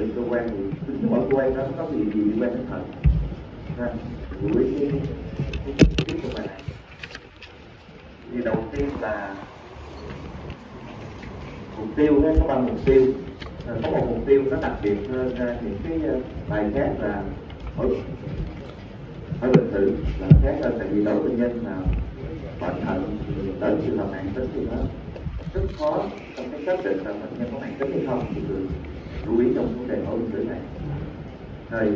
định cơ quan thì tính mỗi cơ quan nó có gì liên quan đến thận. Lưu ý cái tiếp của bài này. Thì đầu tiên là mục tiêu, có 3 mục tiêu. Có một mục tiêu nó đặc biệt hơn những cái bài khác là phải bình thường là khác hơn, tại vì đối với bệnh nhân mà bệnh thận tới trường hợp mạng tính thì nó rất khó trong cái xác định là bệnh nhân có mạng tính hay không, thì thường lưu ý trong vấn đề mẫu điện tử này. Rồi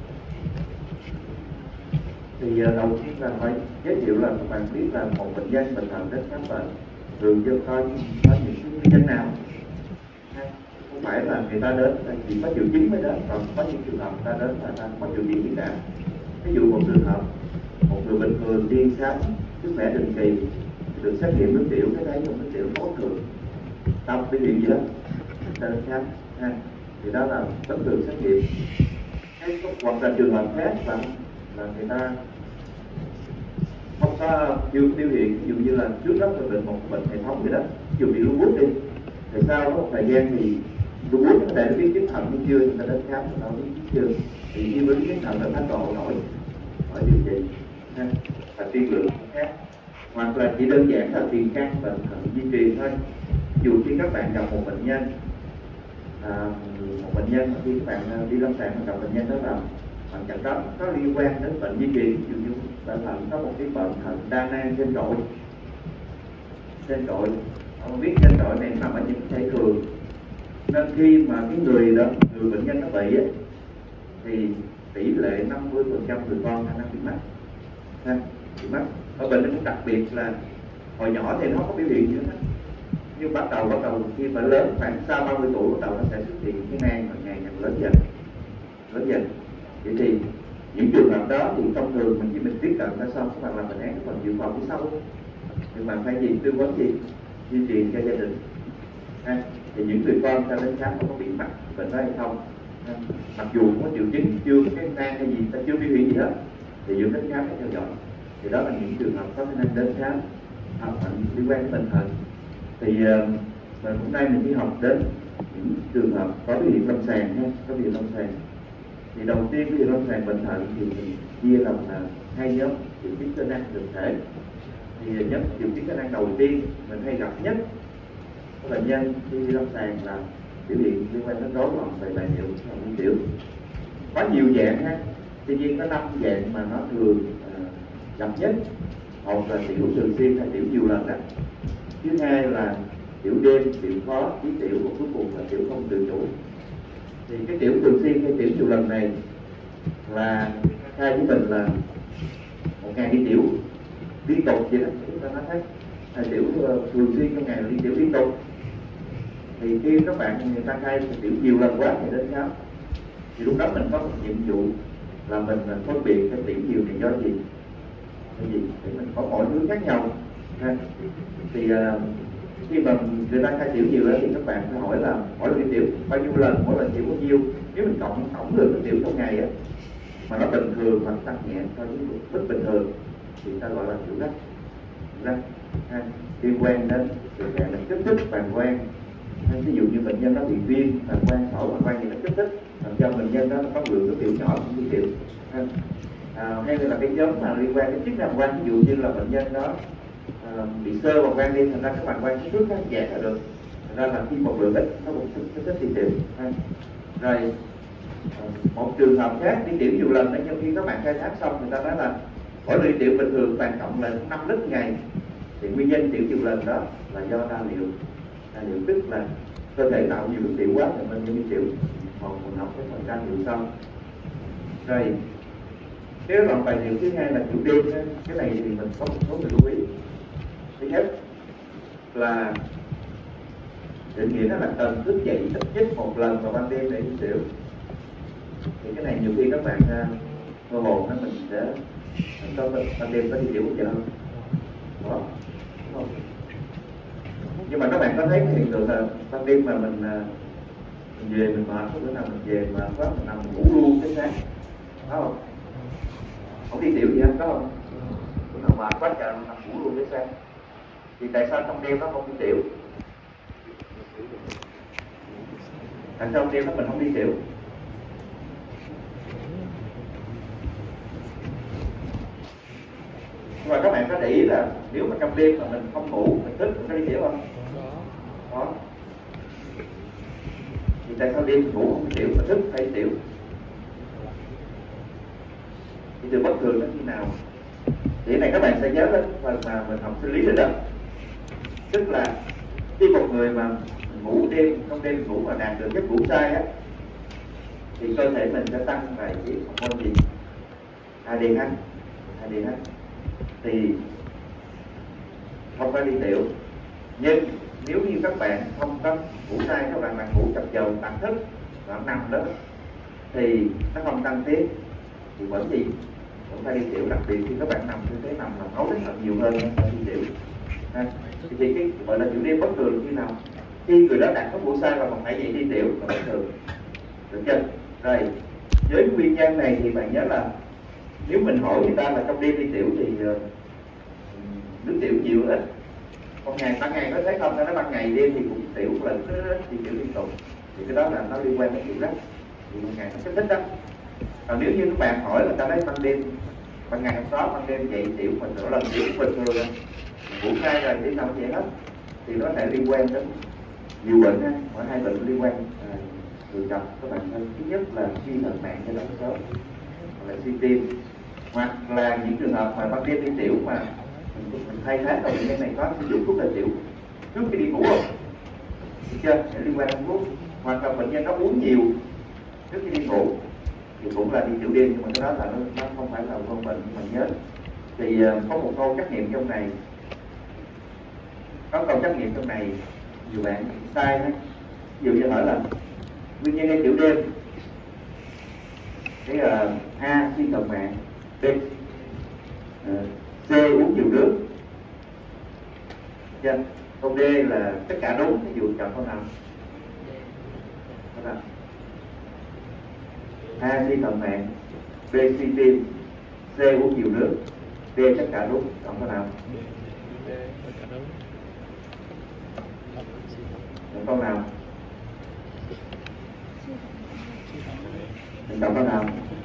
thì đầu tiên là phải giới thiệu là các bạn biết là một bệnh nhân bệnh thận đến khám bệnh thường do có những cái nguyên nhân nào. Không phải là người ta đến là chỉ có triệu chứng mới đến, còn có những trường hợp người ta đến là ta có triệu chứng gì cả. Ví dụ một trường hợp một người bình thường đi khám sức khỏe định kỳ được xét nghiệm nước tiểu, cái thấy trong nước tiểu có bất thường, tâm biểu hiện gì đó ta đến khám thì đó là bất thường xét nghiệm. Hoặc là trường hợp khác là người ta không có biểu hiện, ví dụ như là trước đó tôi bệnh một bệnh hệ thống gì đó, ví dụ bị lupus đi, thì sau đó một thời gian thì lupus có thể nó biến chứng thận hay chưa, người ta đến khám nó biến chứng chưa, thì khi biến chứng thận là phát độ nổi điều trị và tiên lượng khác, hoặc là chỉ đơn giản là tiền căn bệnh thận di truyền thôi. Ví dụ khi các bạn gặp một bệnh nhân khi các bạn đi lâm sàng gặp bệnh nhân đó là bệnh chẳng đó có liên quan đến bệnh di truyền, ví dụ như bệnh thận có một cái bệnh thận đa nang trên trội, không biết trên trội này nằm ở những thể thường, nên khi mà cái người bệnh nhân nó bị thì tỷ lệ 50% người con khả năng bị mắc. Ở bệnh nó cũng đặc biệt là hồi nhỏ thì nó không có biểu hiện gì hết, nhưng bắt đầu khi mà lớn khoảng sau 30 tuổi bắt đầu nó sẽ xuất hiện cái nang và ngày càng lớn dần. Vậy thì những trường hợp đó thì thông thường mình tiếp cận ra xong các bạn làm bệnh án cái phần dự phòng phía sau, nhưng mà phải tư vấn gì duy trì cho gia đình. Thì những người con ta đến khám không có bị mắc bệnh đó hay không, mặc dù không có triệu chứng, chưa có cái nang hay gì, ta chưa biểu hiện gì hết thì vẫn đến khám để theo dõi. Thì đó là những trường hợp có khả năng đến khám bệnh liên quan đến bệnh thận. Thì hôm nay mình đi học đến những trường hợp có biểu hiện lâm sàng thì đầu tiên biểu hiện lâm sàng bệnh thận thì mình chia làm hai nhóm triệu chứng cơ năng thực thể. Thì nhóm triệu chứng cơ năng đầu tiên mình hay gặp nhất của bệnh nhân khi lâm sàng là biểu hiện liên quan đến rối loạn về bài niệu và đi tiểu. Có nhiều dạng tuy nhiên có 5 dạng mà nó thường gặp nhất. Một là tiểu thường xuyên hay tiểu nhiều lần thứ hai là tiểu đêm, tiểu khó, ký tiểu, và cuối cùng là tiểu không tự chủ. Thì cái tiểu thường xuyên hay tiểu nhiều lần này là khai với mình là một ngày đi tiểu liên tục vậy đó, chúng ta nói thấy là tiểu thường xuyên trong ngày là đi tiểu liên tục. Thì khi các bạn người ta khai tiểu nhiều lần quá thì đến khám, thì lúc đó mình có một nhiệm vụ là mình phân biệt cái tiểu nhiều này do gì để mình có mỗi thứ khác nhau. Thì khi mà người ta khai tiểu nhiều đó thì các bạn phải hỏi là mỗi lần đi tiểu bao nhiêu lần, mỗi lần tiểu bao nhiêu. Nếu mình tổng lượng cái tiểu trong ngày mà nó bình thường hoặc tăng nhẹ so với bất bình thường thì ta gọi là tiểu rách liên quan đến tình trạng là kích thích bàng quang. Ví dụ như bệnh nhân nó bị viêm bàng quang, sỏi bàng quang thì nó kích thích làm cho bệnh nhân đó có lượng cái tiểu nhỏ cũng như tiểu. Hay là cái nhóm mà liên quan đến chức năng bàng quang, ví dụ như là bệnh nhân đó bị sơ bàng quang đi, thành ra cái bàng quang trước nó giãn là được, thành ra là khi một lượng ít nó cũng kích thích đi tiểu. Rồi một trường hợp khác đi tiểu nhiều lần đấy, nhưng khi các bạn khai thác xong người ta nói là mỗi lần đi tiểu bình thường toàn cộng là 5 lít ngày, thì nguyên nhân tiểu nhiều lần đó là do đa liệu tức là cơ thể tạo nhiều nước tiểu quá thì mình đi tiểu. Còn mình học cái phần ra liệu sau. Rồi cái đoạn bài niệu thứ hai là tiểu đêm. Cái này thì mình có một số người lưu ý. Thứ nhất là định nghĩa nó là cần thức dậy ít nhất một lần vào ban đêm để đi tiểu. Thì cái này nhiều khi các bạn mơ hồ mình sẽ có ban đêm có đi tiểu bao giờ không? Đúng không? Nhưng mà các bạn có thấy cái hiện tượng là ban đêm mà mình về mình mệt, có bữa nào mình về mà quá mình nằm ngủ luôn tới sáng, có không? Không đi tiểu gì hết, có không? Bữa nào mệt quá trời nằm ngủ luôn tới sáng. Thì tại sao trong đêm nó không đi tiểu? Tại sao đêm đó mình không đi tiểu? Nhưng mà các bạn có để ý là nếu mà trong đêm mà mình không ngủ, mình thức, mình có đi tiểu không? Đó. Thì tại sao đêm mình ngủ không đi tiểu, mà thức phải đi tiểu? Thì từ bất thường đến khi nào? Thì này các bạn sẽ nhớ đến phần mà mình học sinh lý rồi đó. Tức là khi một người mà ngủ đêm, trong đêm ngủ mà đạt được giấc ngủ sai á, thì cơ thể mình sẽ tăng vài cái hormone gì? ADH. Thì không phải đi tiểu. Nhưng nếu như các bạn không có ngủ sai, các bạn ngủ chập chờn, bạn thức, bạn nằm đó, thì nó không tăng tiết, thì vẫn gì? Vẫn phải đi tiểu. Đặc biệt khi các bạn nằm như thế, nằm là máu rất là nhiều hơn phải đi tiểu. Thì cái gọi là tiểu đêm bất thường khi nào? Khi người đó đạt có ngủ sai và còn phải dậy đi tiểu là bất thường. Được chưa? Rồi, với nguyên nhân này thì bạn nhớ là nếu mình hỏi người ta là trong đêm đi tiểu thì nước tiểu nhiều ít, ban ngày nó thấy không, nó ban ngày đêm thì cũng tiểu là đi tiểu liên tục, thì cái đó là nó liên quan đến tiểu rất, thì ban ngày nó kích thích đó. Còn nếu như các bạn hỏi là ta thấy ban ngày không có, ban đêm dậy tiểu mình nó là tiểu bình thường rồi, ngủ sai rồi đi đâu vậy hết, thì nó có thể liên quan đến nhiều bệnh ha, có hai bệnh liên quan thường gặp các bạn thân. Thứ nhất là suy thận mạng giai đoạn sớm, hoặc là suy tim, hoặc là những trường hợp mà ban đêm đi tiểu mà mình thay thế là bệnh nhân này có sử dụng thuốc lợi tiểu trước khi đi ngủ không? Được chưa? Để liên quan đến thuốc. Hoặc là bệnh nhân có uống nhiều trước khi đi ngủ thì cũng là đi tiểu đêm, nhưng mà cái đó là nó không phải là con bệnh mà nhớ. Thì có một câu trắc nghiệm trong này, nhiều bạn sai đấy. Ví dụ như hỏi là nguyên nhân gây tiểu đêm, cái A suy thận mạng, B C uống nhiều nước, câu D là tất cả đúng. Ví dụ chọn câu nào? A suy thận mạng, B suy tim, C uống nhiều nước, D tất cả đúng. Chọn câu nào? Chọn câu nào? Mình chọn câu nào?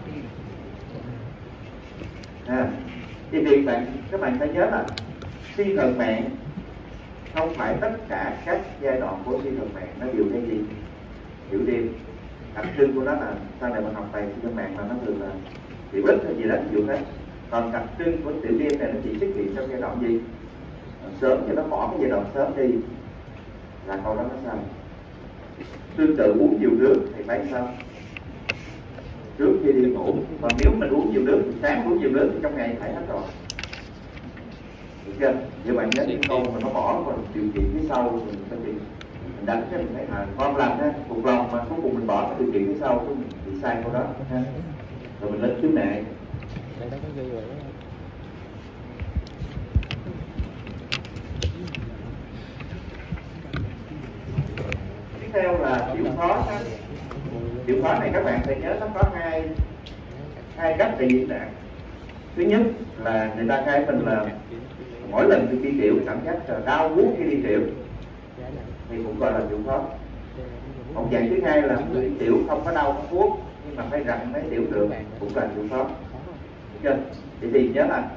Thì các bạn phải nhớ là suy thận mạng không phải tất cả các giai đoạn của suy thận mạng nó đều cái gì? Tiểu đêm. Đặc trưng của nó là sau này mình học về suy thận mạng là nó thường là tiểu ít hay gì đó, nhiều hết. Còn đặc trưng của tiểu đêm này nó chỉ xuất hiện trong giai đoạn gì? Sớm, cho nó bỏ cái giai đoạn sớm đi là câu đó nó sai. Tương tự uống nhiều nước thì phải sao? Trước khi đi ngủ. Còn nếu mình uống nhiều nước, sáng uống nhiều nước thì trong ngày phải hết rồi. Được chưa? Vậy bạn nhớ những câu mà nó bỏ vào điều kiện phía sau, mình đánh cho mình thấy ngon lành ha, phục lòng, mà cuối cùng mình bỏ cái điều kiện phía sau mình bị sai câu đó ha. Rồi mình lên khiếu nại. Tiếp theo là chịu khó ha. Chịu khó này các bạn phải nhớ nó có hai cách để diễn đạt. Thứ nhất là người ta khai mình là mỗi lần khi đi tiểu cảm giác đau buốt khi đi tiểu thì cũng gọi là chịu khó. Một dạng thứ hai là đi tiểu không có đau không buốt nhưng mà phải rặn mới tiểu được, cũng là chịu khó. Được chưa? Thì nhớ là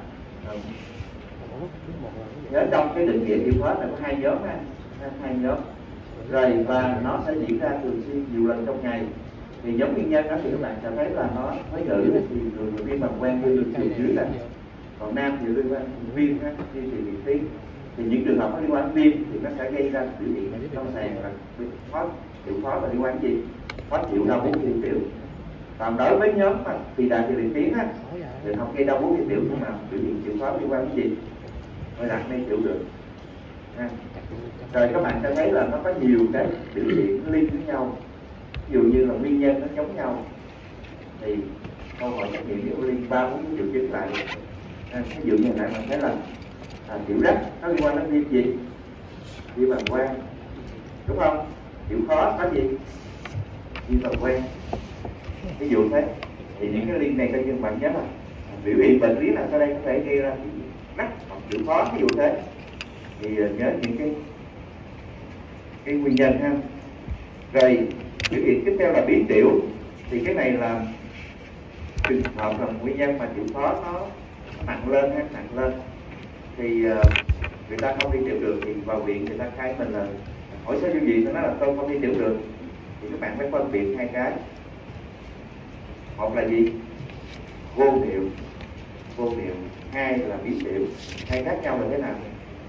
nhớ trong cái định nghĩa chịu khó là có hai nhóm ha, hai nhóm. Rồi và nó sẽ diễn ra thường xuyên nhiều lần trong ngày. Thì nhóm nguyên nhân đó thì các bạn sẽ thấy là nó với nữ thì người viêm bàng quang như được chiều dưới này, còn nam thì liên quan viêm ha, viêm thì liệt tuyến. Thì những trường hợp có liên quan viêm thì nó sẽ gây ra biểu hiện lâm sàng là khó chịu khó là liên quan gì? Khó chịu đau buốt khi tiểu. Còn đối với nhóm mà phì đại thì liệt tuyến á thì không gây đau buốt khi tiểu, nhưng mà biểu hiện chịu khó liên quan đến gì? Mới đặt nên chịu được. Rồi các bạn sẽ thấy là nó có nhiều cái biểu hiện liên với nhau. Ví dụ như là nguyên nhân nó giống nhau thì câu hỏi trắc nghiệm nếu liên 3-4 triệu chứng lại. Ví dụ như này mình thấy là tiểu rách nó liên quan đến viêm gì? Viêm bàng quang, đúng không? Chịu khó có gì? Viêm bàng quang. Ví dụ thế thì những cái liên này coi như bạn nhớ là biểu hiện bệnh lý nào sau đây có thể gây ra rách hoặc chịu khó, ví dụ thế thì nhớ những cái nguyên nhân ha. Rồi Biểu hiện tiếp theo là bí tiểu. Thì cái này là trường hợp là nguyên nhân mà chịu khó nó nặng lên ha, nặng lên thì người ta không đi tiểu được thì vào viện người ta khai mình là hỏi số vô viện, nó nói là tôi không đi tiểu được, thì các bạn phải phân biệt hai cái. Một là gì? Vô niệu, hai là bí tiểu. Hai khác nhau là thế nào?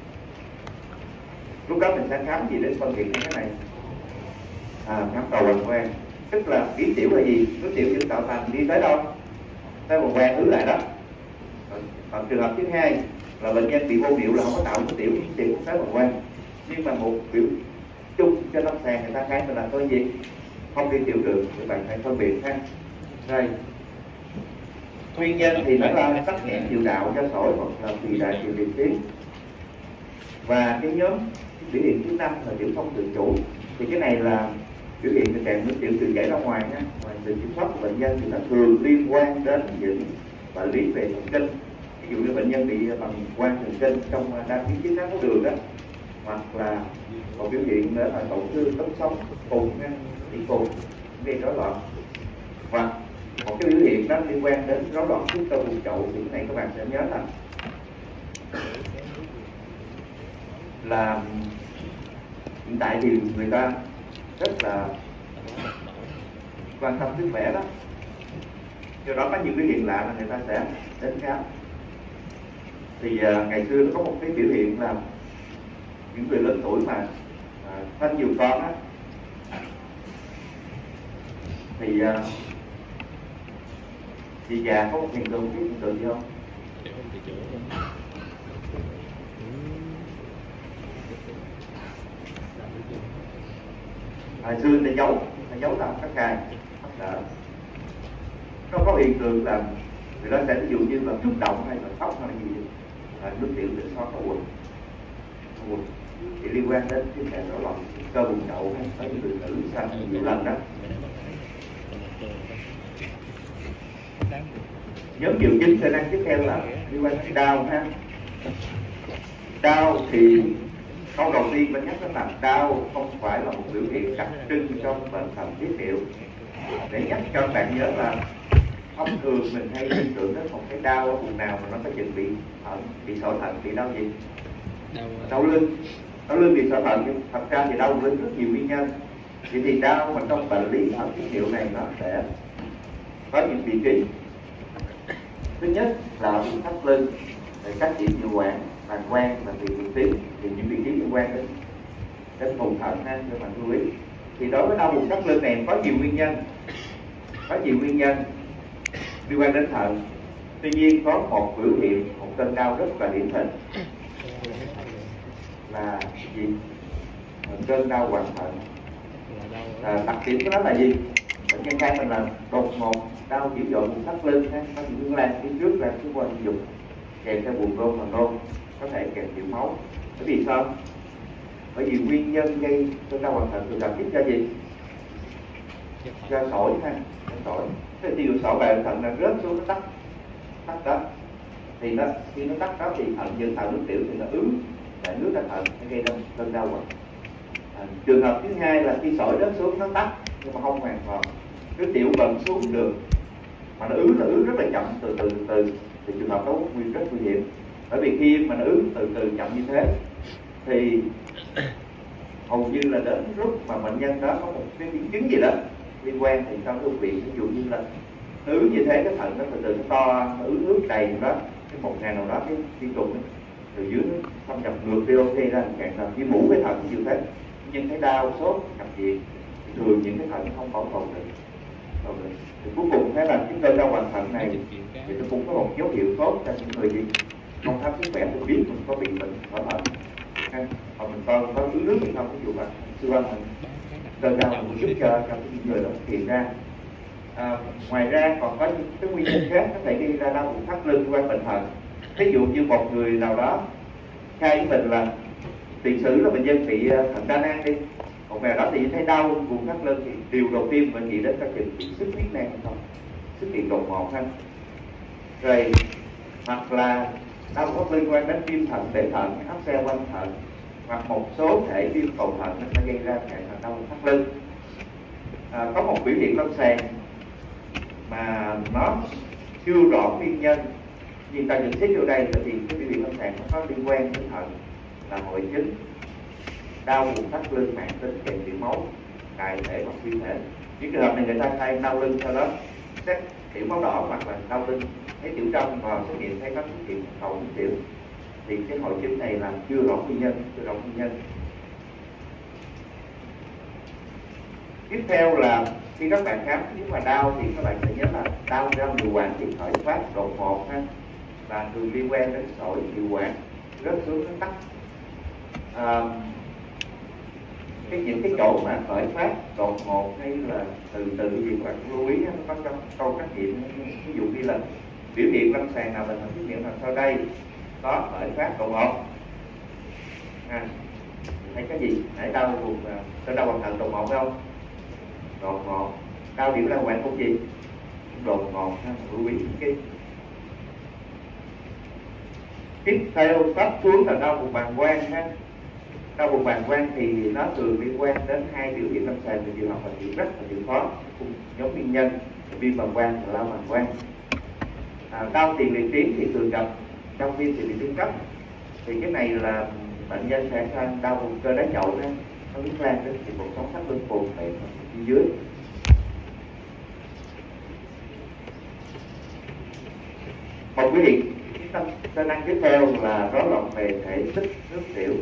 Lúc đó mình sẽ khám gì để phân biệt cái này? Khám cầu bàng quang. Tức là bí tiểu là gì? Nước tiểu được tạo thành đi tới đâu? Tới bàng quang ứ lại đó. Còn trường hợp thứ hai là bệnh nhân bị vô niệu là không có tạo nước tiểu không tới bàng quang, nhưng mà một biểu chung cho lâm sàng người ta khai mình là tôi gì? Không đi tiểu được, các bạn phải phân biệt ha. Đây, nguyên nhân thì nó là tắc nghẽn niệu đạo do sỏi hoặc là phì đại triều liệt tuyến. Và cái nhóm biểu hiện thứ năm là tiểu không tự chủ. Thì cái này là biểu hiện tình trạng nước tiểu tự chảy ra ngoài nha, ngoài sự kiểm soát của bệnh nhân thì nó thường liên quan đến những bệnh lý về thần kinh. Ví dụ như bệnh nhân bị bằng quan thần kinh trong đa biến chứng có đường đó, hoặc là một biểu hiện nữa là tổn thương đốt sống phùng ha, bị phùng gây rối loạn, hoặc một cái biểu hiện đó liên quan đến rối loạn huyết cơ vùng chậu. Thì cái này các bạn sẽ nhớ là hiện tại thì người ta rất là quan tâm sức khỏe đó, do đó có những biểu hiện lạ là người ta sẽ đến khám. Thì ngày xưa nó có một cái biểu hiện là những người lớn tuổi mà sinh nhiều con á, thì chị già có một hiện tượng, biết hiện tượng gì không? Hồi xưa người ta giấu làm các cài mắc đỡ. Nó có hiện tượng là người ta sẽ ví dụ như là xúc động hay là khóc hay là gì là nước tiểu để xóa có quần thì liên quan đến cái hệ rối loạn cơ vùng chậu hay có những người nữ sanh nhiều lần đó. Nhóm triệu chứng khả năng tiếp theo là liên quan đến đau ha. Đau thì câu đầu tiên mình nhắc đến là đau không phải là một biểu hiện đặc trưng trong bệnh thận tiết niệu. Để nhắc cho bạn nhớ là thông thường mình hay liên tưởng đến một cái đau ở vùng nào mà nó có chừng bị sỏi thận, bị đau gì? Đau lưng bị sỏi thận, nhưng thật ra thì đau lưng rất nhiều nguyên nhân. Vậy thì đau mà trong bệnh lý thận tiết niệu này nó sẽ có những vị trí. Thứ nhất là vùng thắt lưng, các chỉ niệu quản, bàng quang và tiền liệt tuyến, thì những vị trí liên quan đến vùng thận ha, cho bạn lưu ý. Thì đối với đau vùng thắt lưng này có nhiều nguyên nhân liên quan đến thận. Tuy nhiên có một biểu hiện, một cơn đau rất là điển hình là gì? Cơn đau hoạn thận. Đặc điểm của nó là gì? Bệnh nhân khai mình là đột ngột đau dữ dội vùng thắt lưng ha, có những hướng lan phía trước lan phía qua dục, kèm theo buồn nôn và nôn, có thể kèm tiểu máu. Bởi vì sao? Bởi vì nguyên nhân gây cơn đau hoạn thận thường gặp nhất do gì? Do sỏi ha, sỏi. Cái tiêu sỏi vào thận là rớt xuống, nó tắc đó. Thì khi nó tắc đó thì thận nước tiểu thì nó ứ lại nước ra thận, nó gây ra cơn đau hoạn. Trường hợp thứ hai là khi sỏi rớt xuống nó tắc nhưng mà không hoàn toàn, nước tiểu vẫn xuống được mà nó ứ rất là chậm, từ thì trường hợp đó rất nguy hiểm. Bởi vì khi mà nó ứ từ chậm như thế thì hầu như là đến lúc mà bệnh nhân đó có một cái biến chứng gì đó liên quan thì trong đơn vị, ví dụ như là nó ứ như thế, cái thận nó từ nó to, nó ứ nước đầy đó, cái một ngày nào đó cái viên trùng từ dưới nó xâm nhập ngược VOC ra, càng làm như mũ cái thận như thế, nhưng thấy đau sốt nhập viện thì thường những cái thận không bảo tồn được. Thì cuối cùng thấy là cái cơn đau hoạn thận này thì nó cũng có một dấu hiệu tốt cho những người gì không khám sức khỏe thì biết mình có bị bệnh ở thận, hoặc mình có ứ nước hay không, ví dụ là siêu âm thận cơn đau cũng giúp cho những người đó hiện ra. Ngoài ra còn có những cái nguyên nhân khác có thể gây ra đau vùng thắt lưng qua bệnh thận. Ví dụ như một người nào đó khai với mình là tiền sử là bệnh nhân bị thận đa nang đi, một ngày đó thì thấy đau vùng thắt lưng thì điều đầu tiên mình nghĩ đến các trường bị xuất huyết nang hay không, xuất hiện đột ngột ha. Rồi hoặc là đau thắt lưng quan đến viêm thận, bể thận, áp xe quanh thận, hoặc một số thể viêm cầu thận nó sẽ gây ra trạng đau thắt lưng. có một biểu hiện lâm sàng mà nó chưa rõ nguyên nhân, nhưng ta nhận xét vô đây là thì cái biểu hiện lâm sàng nó có liên quan đến thận, là hội chứng, đau vùng thắt lưng mãn tính kèm tiểu máu, đại thể hoặc vi thể. Những trường hợp này người ta hay đau lưng, sau đó xét tiểu máu đỏ hoặc là đau lưng thấy tiểu trong, và xét nghiệm thấy có xuất hiện hậu tiểu, thì cái hội chứng này là chưa rõ nguyên nhân. Tiếp theo là khi các bạn khám, nếu mà đau thì các bạn phải nhớ là đau trong điều quản thì khởi phát đột ngột ha, là thường liên quan đến sỏi điều quản rớt xuống nó tắc. Những cái chỗ mà khởi phát đột ngột hay là từ từ gì các bạn lưu ý, nó có trong câu trắc nghiệm, ví dụ như là biểu hiện lâm sàng nào là thằng xét nghiệm nào sau đây có khởi phát đột ngột, hay cái gì để đau vùng đau bằng thận đột ngột phải không? Đột ngột, đau điểm lao quản cũng gì đột ngột ha, lưu ý cái. Tiếp theo sắp xuống là đau vùng bàng quang ha. Đau vùng bàng quang thì nó thường liên quan đến hai biểu hiện lâm sàng thì trường hợp là chịu rất là chịu khó, cùng nhóm nguyên nhân viêm bàng quang và lao bàng quang. Đau tiền liệt tuyến thì thường gặp trong viêm tiền liệt tuyến cấp, thì cái này là bệnh nhân sẽ sang đau vùng cơ đáy chậu ha, nó liên quan đến thì cuộc sống thắt lưng phù mềm bên dưới. Một biểu hiện cơ năng tiếp theo là rối loạn về thể tích nước tiểu.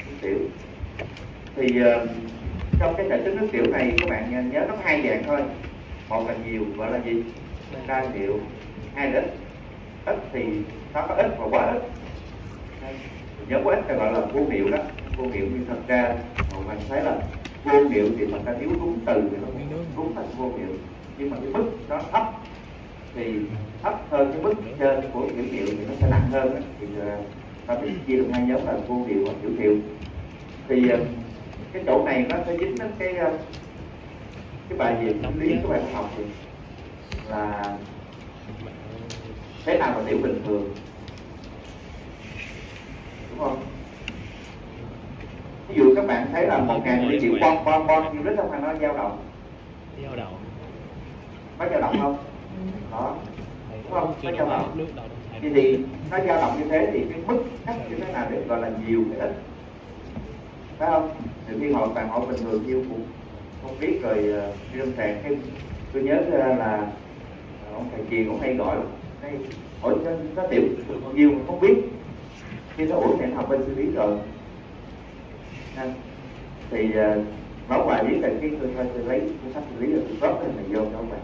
Thì trong cái thể tích nước tiểu này các bạn nhớ nó có hai dạng thôi, một là nhiều gọi là gì, đa tiểu, hai là ít thì nó có ít và quá ít. Nhớ quá ít ta gọi là vô niệu đó, vô niệu, nhưng thật ra mình thấy là vô niệu thì mình ta nếu đúng từ thì nó đúng thành vô niệu, nhưng mà cái mức nó thấp thì thấp hơn cái mức trên của tiểu niệu thì nó sẽ nặng hơn đó. Thì ta biết chia được hai nhóm là vô niệu và tiểu niệu. Thì cái chỗ này nó sẽ dính đến cái bài gì lý các bạn học thì là thế nào là tiểu bình thường, đúng không? Ví dụ các bạn thấy là 1.000 ml bon nhưng rất không phải nó dao động, có dao động không? Đó, đúng không? Có dao động. Thì nó dao động như thế thì cái mức thấp như thế nào để gọi là nhiều hay ít, phải không? Thì khi họ toàn họ bình thường nhiêu cũng không biết rồi đi lâm sàng. Tôi nhớ là ông thầy Kiền cũng hay gọi hay hỏi nó tiểu bao nhiêu mà không biết, khi nó ủa hẹn học bên xử lý rồi thì nói hoài biết là cái tôi lấy cái sách xử lý rồi tôi góp lên này vô cho bạn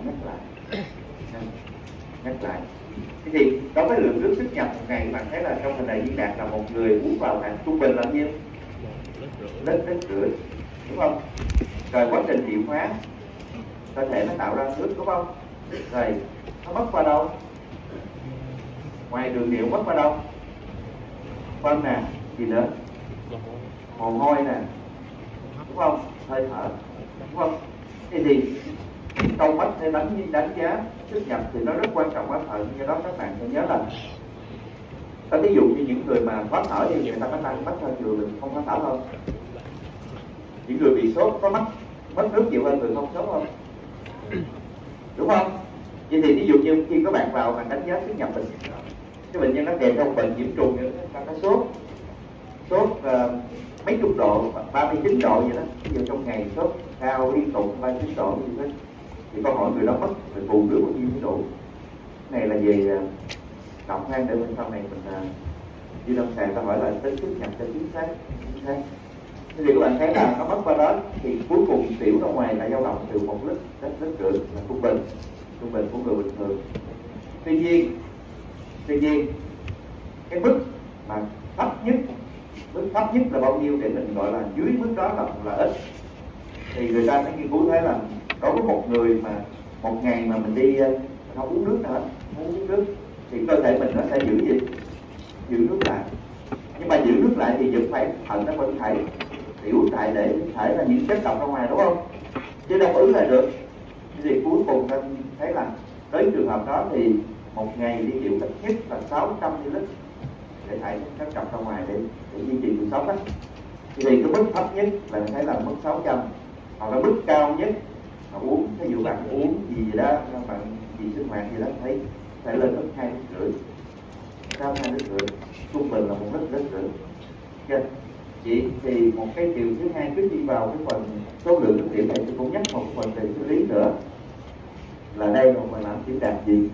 nhắc lại. Thế thì đối với lượng nước xuất nhập một ngày, bạn thấy là trong hình này viên đạt là một người uống vào hàng trung bình là bao nhiêu? Lít rưỡi, đúng không? Rồi quá trình chuyển hóa cơ thể nó tạo ra nước, đúng không? Rồi nó mất qua đâu? Ngoài đường niệu mất qua đâu? Phân nè, gì nữa? Mồ hôi nè, đúng không? Hơi thở, đúng không? Thế thì câu mất để đánh giá xuất nhập thì nó rất quan trọng quá thận. Do đó các bạn phải nhớ là ví dụ như những người mà khó thở thì người ta có tăng mất hơn người mình không có thở không? Những người bị sốt có mất nước nhiều hơn người không sốt không? Đúng không? Vậy thì ví dụ như khi các bạn vào bạn đánh giá xuất nhập bệnh, cái bệnh nhân nó kèm theo bệnh nhiễm trùng nữa, ta có sốt mấy chục độ, 39 độ vậy đó. Ví dụ trong ngày sốt cao liên tục 39 độ như thế, thì câu hỏi người đó mất rồi bù nước bao nhiêu độ. Cái này là về đọc hang để bên sau này mình đi lâm sàng ta hỏi là tính xuất nhập cho chính xác. Thế thì các bạn thấy là nó mất qua đó thì cuối cùng tiểu ra ngoài là dao động từ 1 lít đến lít rưỡi là trung bình của người bình thường. Tuy nhiên cái mức mà thấp nhất là bao nhiêu để mình gọi là dưới mức đó là ít, thì người ta mới nghiên cứu thấy là đối với một người mà một ngày mà mình đi không uống nước nữa, không uống nước thì cơ thể mình nó sẽ giữ nước lại. Nhưng mà giữ nước lại thì vẫn phải thận nó vẫn phải tiểu lại để thải ra những chất độc ra ngoài, đúng không? Chứ đâu có ứ lại được. Thì cuối cùng ta thấy là tới trường hợp đó thì một ngày đi chịu ít nhất là 600 ml để thải chất độc ra ngoài để duy trì cuộc sống đó. Thì cái mức thấp nhất là mình thấy là mức 600, hoặc là mức cao nhất uống, ví dụ bạn uống gì đó, bạn gì sinh hoạt gì đó thấy phải lên đến 2,5 lít, cao 2,5 lít, trung bình là 1,5 lít. Okay. Chị thì một cái điều thứ hai, trước đi vào cái phần số lượng nước tiểu này, tôi cũng nhắc một phần về xử lý nữa, là đây mà mình làm chỉ đạt gì.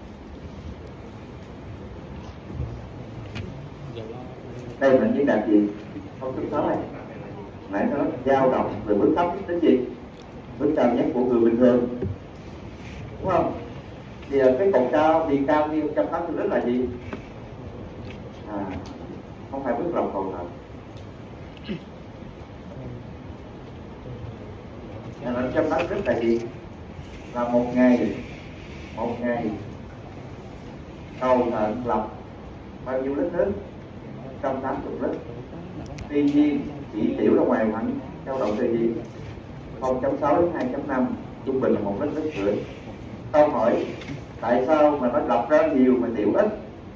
Đây mình chỉ đạt gì? 0,6 này. Nãy nó dao động từ mức thấp đến gì? Mức cao nhất của người bình thường, đúng không? Thì cái cột cao thì cao như 180 lít là gì? Không phải mức lòng cầu thận. Nên là 180 lít là gì? Là một ngày cầu thận lọc bao nhiêu lít nước? 180 lít. Tuy nhiên chỉ tiểu ra ngoài khoảng dao động từ gì? 0,6 đến 2,5, trung bình là 1,5 lít. Câu hỏi tại sao mà nó lọc ra nhiều mà tiểu ít?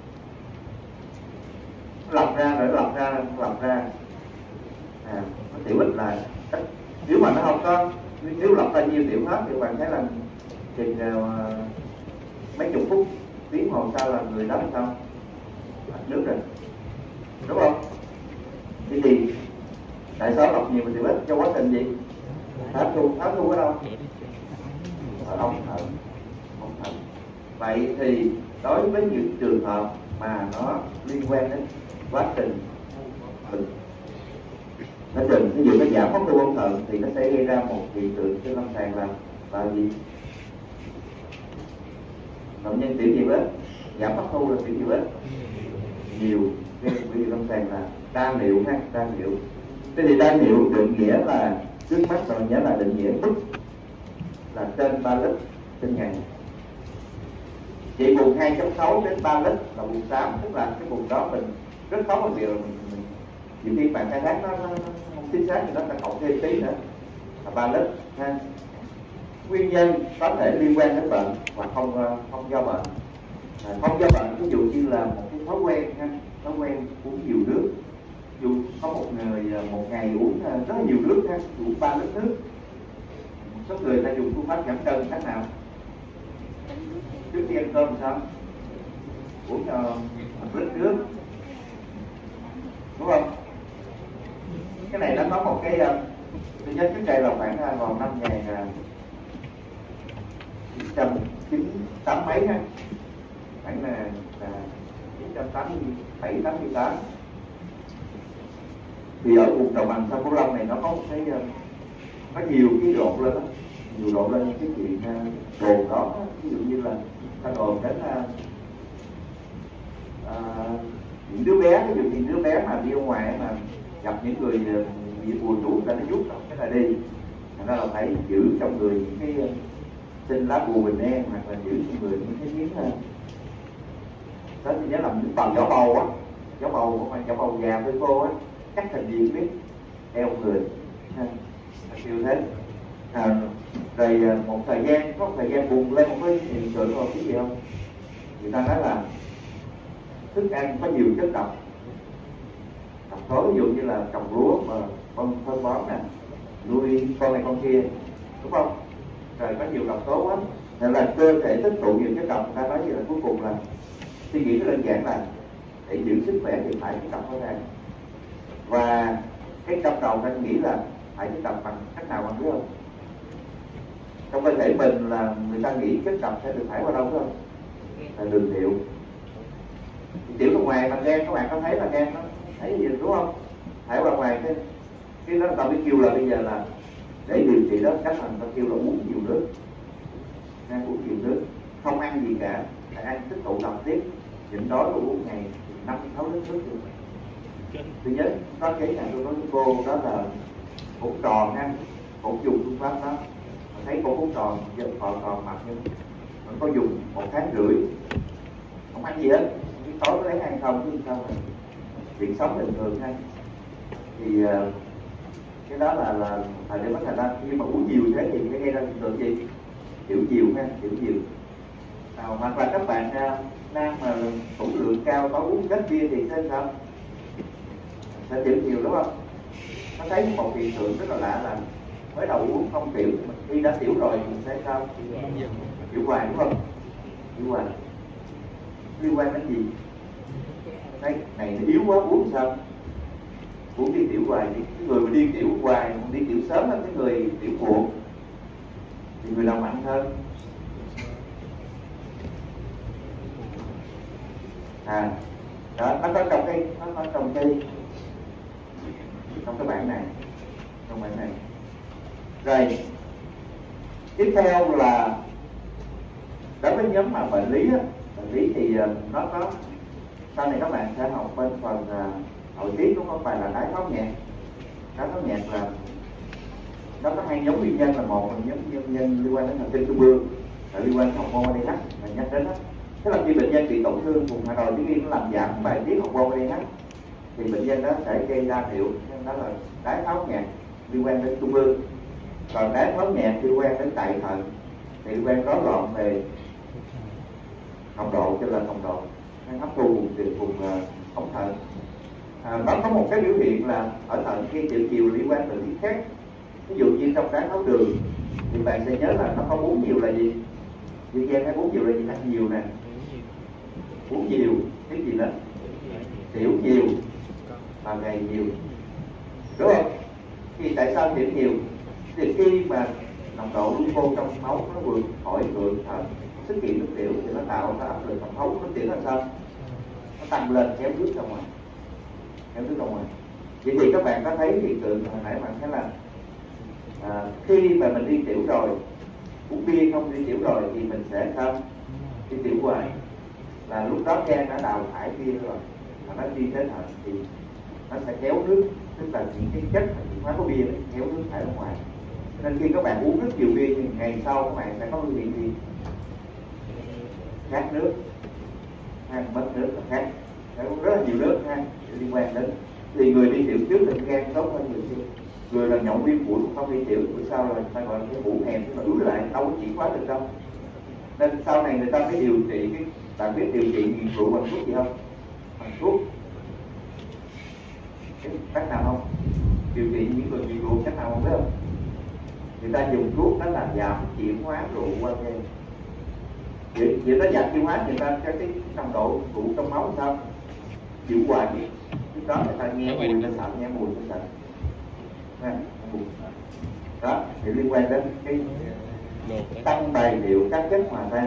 Lọc ra rồi lọc ra nó tiểu ít là ít. Nếu mà nó không có, nếu lọc ra nhiều tiểu hết thì bạn thấy là chừng mấy chục phút tiếng hồ sau là người đó sao hết nước rồi, đúng không? Thì tại sao lọc nhiều mà tiểu ít? Cho quá trình gì? Hấp thu ở đâu? Ở ống thận. Vậy thì đối với những trường hợp mà nó liên quan đến quá trình ví dụ nó giảm hấp thu ống thận thì nó sẽ gây ra một hiện tượng trên lâm sàng là gì? Bệnh nhân tiểu nhiều ít, giảm hấp thu là tiểu nhiều ít, nhiều, nên vì lâm sàng là đa niệu ha, đa niệu. Thế thì đa niệu định nghĩa là, trước mắt rồi nhớ là định nghĩa mức là trên 3 lít trên ngày. Chỉ vùng 2,6 đến 3 lít là vùng xám, tức là cái vùng đó mình rất khó một điều, nhiều khi bạn khai thác nó không chính xác thì nó sẽ cộng thêm tí nữa là 3 lít ha. Nguyên nhân có thể liên quan đến bệnh hoặc không do bệnh. Không do bệnh ví dụ như là một cái thói quen ha, thói quen uống nhiều nước. Dù có một người một ngày uống rất là nhiều nước ha, uống 3 lít nước. Một số người ta dùng phương pháp giảm cân cách nào? Trước khi ăn cơm sao? Uống 1 lít nước, đúng không? Cái này nó có một cái tôi nhớ trước đây là khoảng vào năm 1998 mấy ha, khoảng là 1987, 88. Thì ở vùng đồng bằng sông Cửu Long này nó có một cái có nhiều cái đột lên đó, nhiều đột lên những cái chuyện đồn đó, ví dụ như là ta đồn đến những đứa bé, ví dụ những đứa bé mà đi ở ngoài mà gặp những người bị buồn ngủ ta nó rút xong cái là đi, thành ra là phải giữ trong người những cái xin lá bùa bình an, hoặc là giữ trong người những cái miếng đó thì nhớ là những bằng vỏ bầu á, vỏ bầu già với cô á, cắt thành viên biết đeo người kiểu thế. Rồi một thời gian có một thời gian bùng lên một cái hiện tượng là cái gì không? Người ta nói là thức ăn có nhiều chất độc tố, ví dụ như là trồng lúa mà con phân bón nè, nuôi con này con kia, đúng không? Rồi có nhiều độc tố quá, nên là cơ thể tích tụ nhiều chất độc. Người ta nói gì là cuối cùng là suy nghĩ rất đơn giản là để giữ sức khỏe thì phải chất độc ra. Và cái trong đầu ta nghĩ là phải chất độc bằng cách nào bạn biết không? Trong cơ thể mình là người ta nghĩ chất độc sẽ được thải qua đâu phải không? Là đường tiểu. Tiểu ra ngoài bằng gan, các bạn có thấy là gan nó thấy gì đúng không? Thải qua ngoài cái đó ta mới kêu là bây giờ là để điều trị đó, cách thành ta kêu là uống nhiều nước. Uống nhiều nước, không ăn gì cả, phải ăn tích tụ độc tiếp, nhịn đói rồi uống ngày 5-6 lít nước luôn. Tôi nhớ có cái nhà tôi nói với cô đó là củ tròn ha, cũng dùng phương pháp đó, thấy cô củ tròn giờ còn mặt nhưng mình có dùng 1 tháng rưỡi không ăn gì hết, cái tối có lấy ăn không chứ sao mà chuyện sống bình thường ha. Thì cái đó là thời điểm thành ra khi mà uống nhiều thế thì cái gây ra hiện tượng gì? Tiểu nhiều ha, tiểu nhiều. Hoặc là các bạn nam mà tủ lượng cao có uống rất bia thì sao? Sẽ tiểu nhiều đúng không? Nó thấy một hiện tượng rất là lạ là mới đầu uống không tiểu, khi đã tiểu rồi mình sẽ sao? Tiểu hoài đúng không? Tiểu hoài liên quan đến gì? Đấy, này nó yếu quá uống sao? Uống đi tiểu hoài thì cái người mà đi tiểu hoài, đi tiểu sớm hơn cái người tiểu muộn thì người nào mạnh hơn? Đó, nó có trong cái trong cái bảng này, rồi tiếp theo là đối với nhóm mà bệnh lý thì nó có, sau này các bạn sẽ học bên phần nội tiết cũng không phải là đái tháo nhẹ. Đái tháo nhẹ là nó có hai nhóm nguyên nhân, là một là nhóm nguyên nhân liên quan đến thần kinh trung ương, là liên quan đến hormone ADH là nhắc đến đó. Tức là khi bệnh nhân bị tổn thương vùng hạ đồi tuyến yên nó làm giảm bài tiết hormone ADH thì bệnh nhân đó sẽ gây ra triệu, đó là đái tháo nhẹ liên quan đến trung ương. Còn đái tháo nhẹ liên quan đến tại thận thì liên quan rối loạn về nồng độ, cho là nồng độ hấp thu vùng ống thận. Nó có một cái biểu hiện là ở thận khi triệu chiều liên quan đến tiết khác. Ví dụ như trong đái tháo đường thì bạn sẽ nhớ là nó có uống nhiều là gì? Vì em hay uống nhiều là gì? Ăn nhiều nè, uống nhiều cái gì đó, tiểu nhiều và gầy nhiều, đúng không? Thì tại sao tiểu nhiều? Thì khi mà nồng độ glucose trong máu nó vượt khỏi ngưỡng xuất hiện nước tiểu thì nó tạo ra áp lực tổng thấu. Nước tiểu là sao? Nó tăng lên kéo nước ra ngoài, vậy thì các bạn có thấy hiện tượng hồi nãy bạn thấy là khi mà mình đi tiểu rồi, uống bia không đi tiểu rồi thì mình sẽ sao? Đi tiểu hoài, là lúc đó gan đã đào thải bia rồi, mà nó đi đến thận thì nó sẽ kéo nước, tức là những cái chất chuyển hóa của bia nó kéo nước thải ra ngoài. Nên khi các bạn uống rất nhiều bia thì ngày sau các bạn sẽ có biểu hiện gì? Khát nước, mất nước là khát, phải uống rất là nhiều nước ha, liên quan đến. Thì người đi tiểu trước thì gan tốt hơn người kia. Người là nhậu viêm phổi không đi tiểu, bữa sau là ta gọi là cái hũ hèn, tức là ứ lại, đâu có chuyển hóa được đâu. Nên sau này người ta phải điều trị cái, bạn biết điều trị nghiện rượu bằng thuốc gì không? Bằng thuốc cách nào không? Điều trị những người nghiện rượu cách nào không biết không? Người ta dùng thuốc đó là giảm chuyển hóa rượu qua gan. Vậy nó giảm chuyển hóa, người ta cái nồng độ rượu trong máu sao? Chịu hoài đi. Lúc đó người ta nghe mùi nó sợ, nghe mùi nó sợ. Đó thì liên quan đến cái tăng bài điệu các chất hòa tan,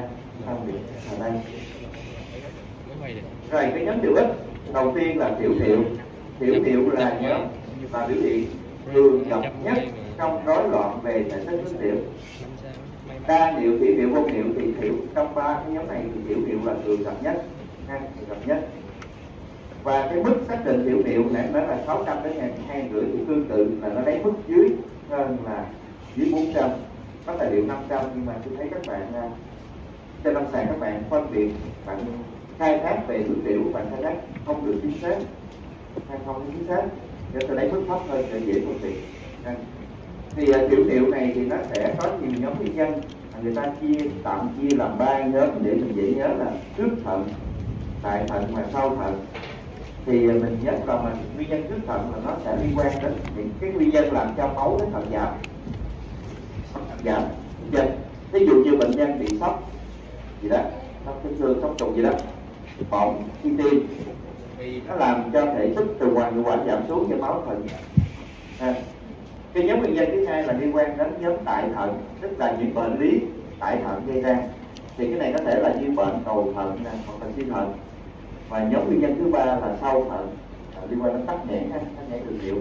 Rồi cái nhóm tiểu ít đầu tiên là tiểu thiệu là nhóm và biểu hiện thường gặp nhất trong rối loạn về thể chất nước tiểu. Đa niệu, thủy niệu, vô niệu thì thiệu, trong ba cái nhóm này thì tiểu niệu là thường gặp nhất. Và cái mức xác định tiểu niệu này nó là 600 đến 250 thì tương tự là nó lấy mức dưới hơn là dưới 400, có tài liệu 500, nhưng mà tôi thấy các bạn trên lâm sàng các bạn phân biệt, bạn khai thác về nước tiểu, bạn khai thác không được chính xác hay không chính xác, cho tôi lấy mức thấp hơn để dễ phân biệt. Thì tiểu niệu này thì nó sẽ có nhiều nhóm nguyên nhân, người ta tạm chia làm 3 nhóm để mình dễ nhớ là trước thận, tại thận và sau thận. Thì mình nhớ là nguyên nhân trước thận là nó sẽ liên quan đến những cái nguyên nhân làm cho máu đến thận giảm. Ví dụ như bệnh nhân bị sốc gì đó, sốc chấn thương, sốc trùng gì đó, bỏng, suy tim thì nó làm cho thể tích từ ngoài hiệu quả giảm xuống cho máu thận. Cái nhóm nguyên nhân thứ hai là liên quan đến nhóm tại thận, tức là những bệnh lý tại thận gây ra. Thì cái này có thể là như bệnh cầu thận hoặc là suy thận. Và nhóm nguyên nhân thứ ba là sau thận, liên quan đến tắc nghẽn đường niệu.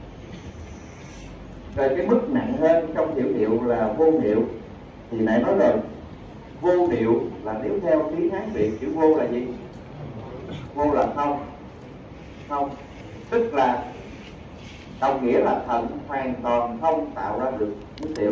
Rồi cái mức nặng hơn trong tiểu niệu là vô niệu. Thì nãy nói rồi, vô niệu là nếu theo tiếng Hán Việt, chữ vô là gì? Vô là không, tức là đồng nghĩa là thận hoàn toàn không tạo ra được nước tiểu.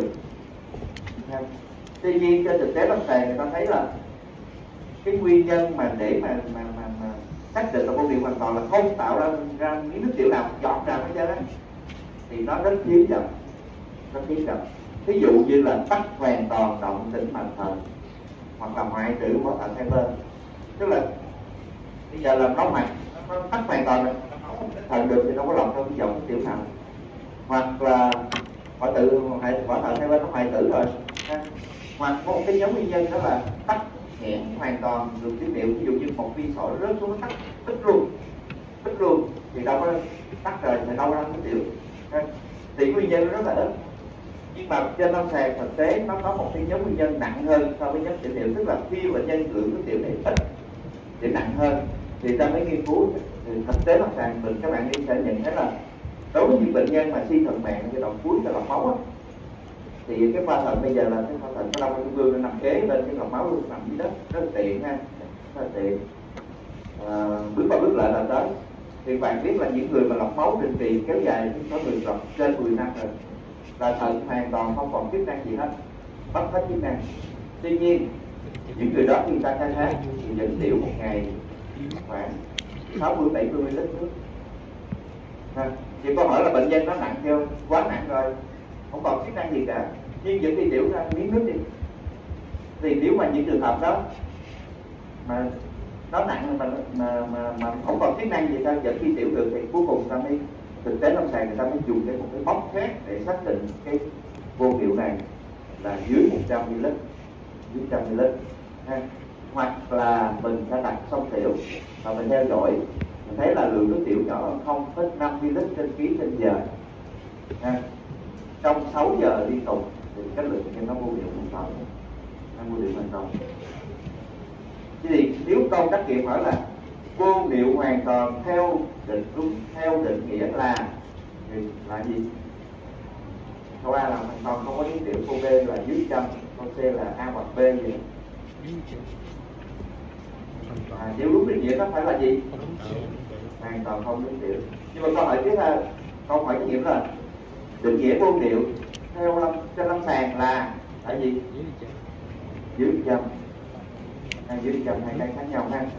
Tuy nhiên trên thực tế lâm sàng người ta thấy là cái nguyên nhân mà để mà xác định là vô niệu hoàn toàn là không tạo ra miếng nước tiểu nào, giọt nào hết trơn á, thì nó rất hiếm gặp. Ví dụ như là tắc hoàn toàn động tĩnh mạch thận hoặc là hoại tử mỏ thận hai bên, tức là bây giờ là nóng mạch nó tắc hoàn toàn rồi, thận được thì nó có lọc trong dòng tiểu nào, hoặc họ tự họ thợ thay bên nó hoại tử rồi. Hoặc có một cái nhóm nguyên nhân đó là tắc nghẽn hoàn toàn đường tiết niệu, ví dụ như một viên sỏi rớt xuống nó tắc đứt luôn thì đâu có tắc rồi thì đâu có tiết niệu. Thì nguyên nhân nó rất là ít, nhưng mà trên lâm sàng thực tế nó có một cái nhóm nguyên nhân nặng hơn so với nhóm tiết niệu, tức là khi bệnh nhân lượng tiết niệu này ít thì nặng hơn, thì ta mới nghiên cứu. Thì thực tế lâm sàng mình các bạn sẽ nhận thấy là đối với những bệnh nhân mà suy thận mạng giai đoạn cuối là lọc máu á, thì cái pha thận bây giờ là cái pha thận có đông cái vương nó nằm kế bên cái lọc máu luôn, nằm dưới đất rất là tiện ha, rất là tiện. Bước qua bước lại là tới. Thì bạn biết là những người mà lọc máu định kỳ kéo dài, có người lọc trên 10 năm rồi, là thận hoàn toàn không còn chức năng gì hết, mất hết chức năng. Tuy nhiên những người đó khi ta khai thác thì vẫn tiểu một ngày khoảng 60-70 lít nước. Thì câu hỏi là bệnh nhân nó nặng chưa? Quá nặng rồi, không còn chức năng gì cả, nhưng vẫn đi tiểu ra miếng nước đi. Thì nếu mà những trường hợp đó mà nó nặng mà không còn chức năng gì sao vẫn đi tiểu được, thì cuối cùng ta mới thực tế lâm sàng người ta mới dùng một cái mốc khác để xác định cái vô niệu này là dưới 100 ml, dưới 100 ml. Hoặc là mình sẽ đặt sông tiểu và mình theo dõi, mình thấy là lượng nước tiểu nhỏ hơn 0,5 ml trên ký trên giờ. Trong 6 giờ liên tục thì cái lượng cho nó vô niệu hoàn toàn, nó vô niệu hoàn toàn. Thì nếu câu trắc nghiệm hỏi là vô niệu hoàn toàn theo định nghĩa là gì? Câu A là hoàn toàn không có nước tiểu, câu B là dưới 100, câu C là A hoặc B gì? Nếu đúng định nghĩa nó phải là gì? Hoàn toàn không nước tiểu. Nhưng mà câu hỏi tiếp theo, câu hỏi trắc nghiệm là định nghĩa vô niệu theo trên lâm sàng là gì? Dưới 100. Dưới 100 hai cái khác nhau ha.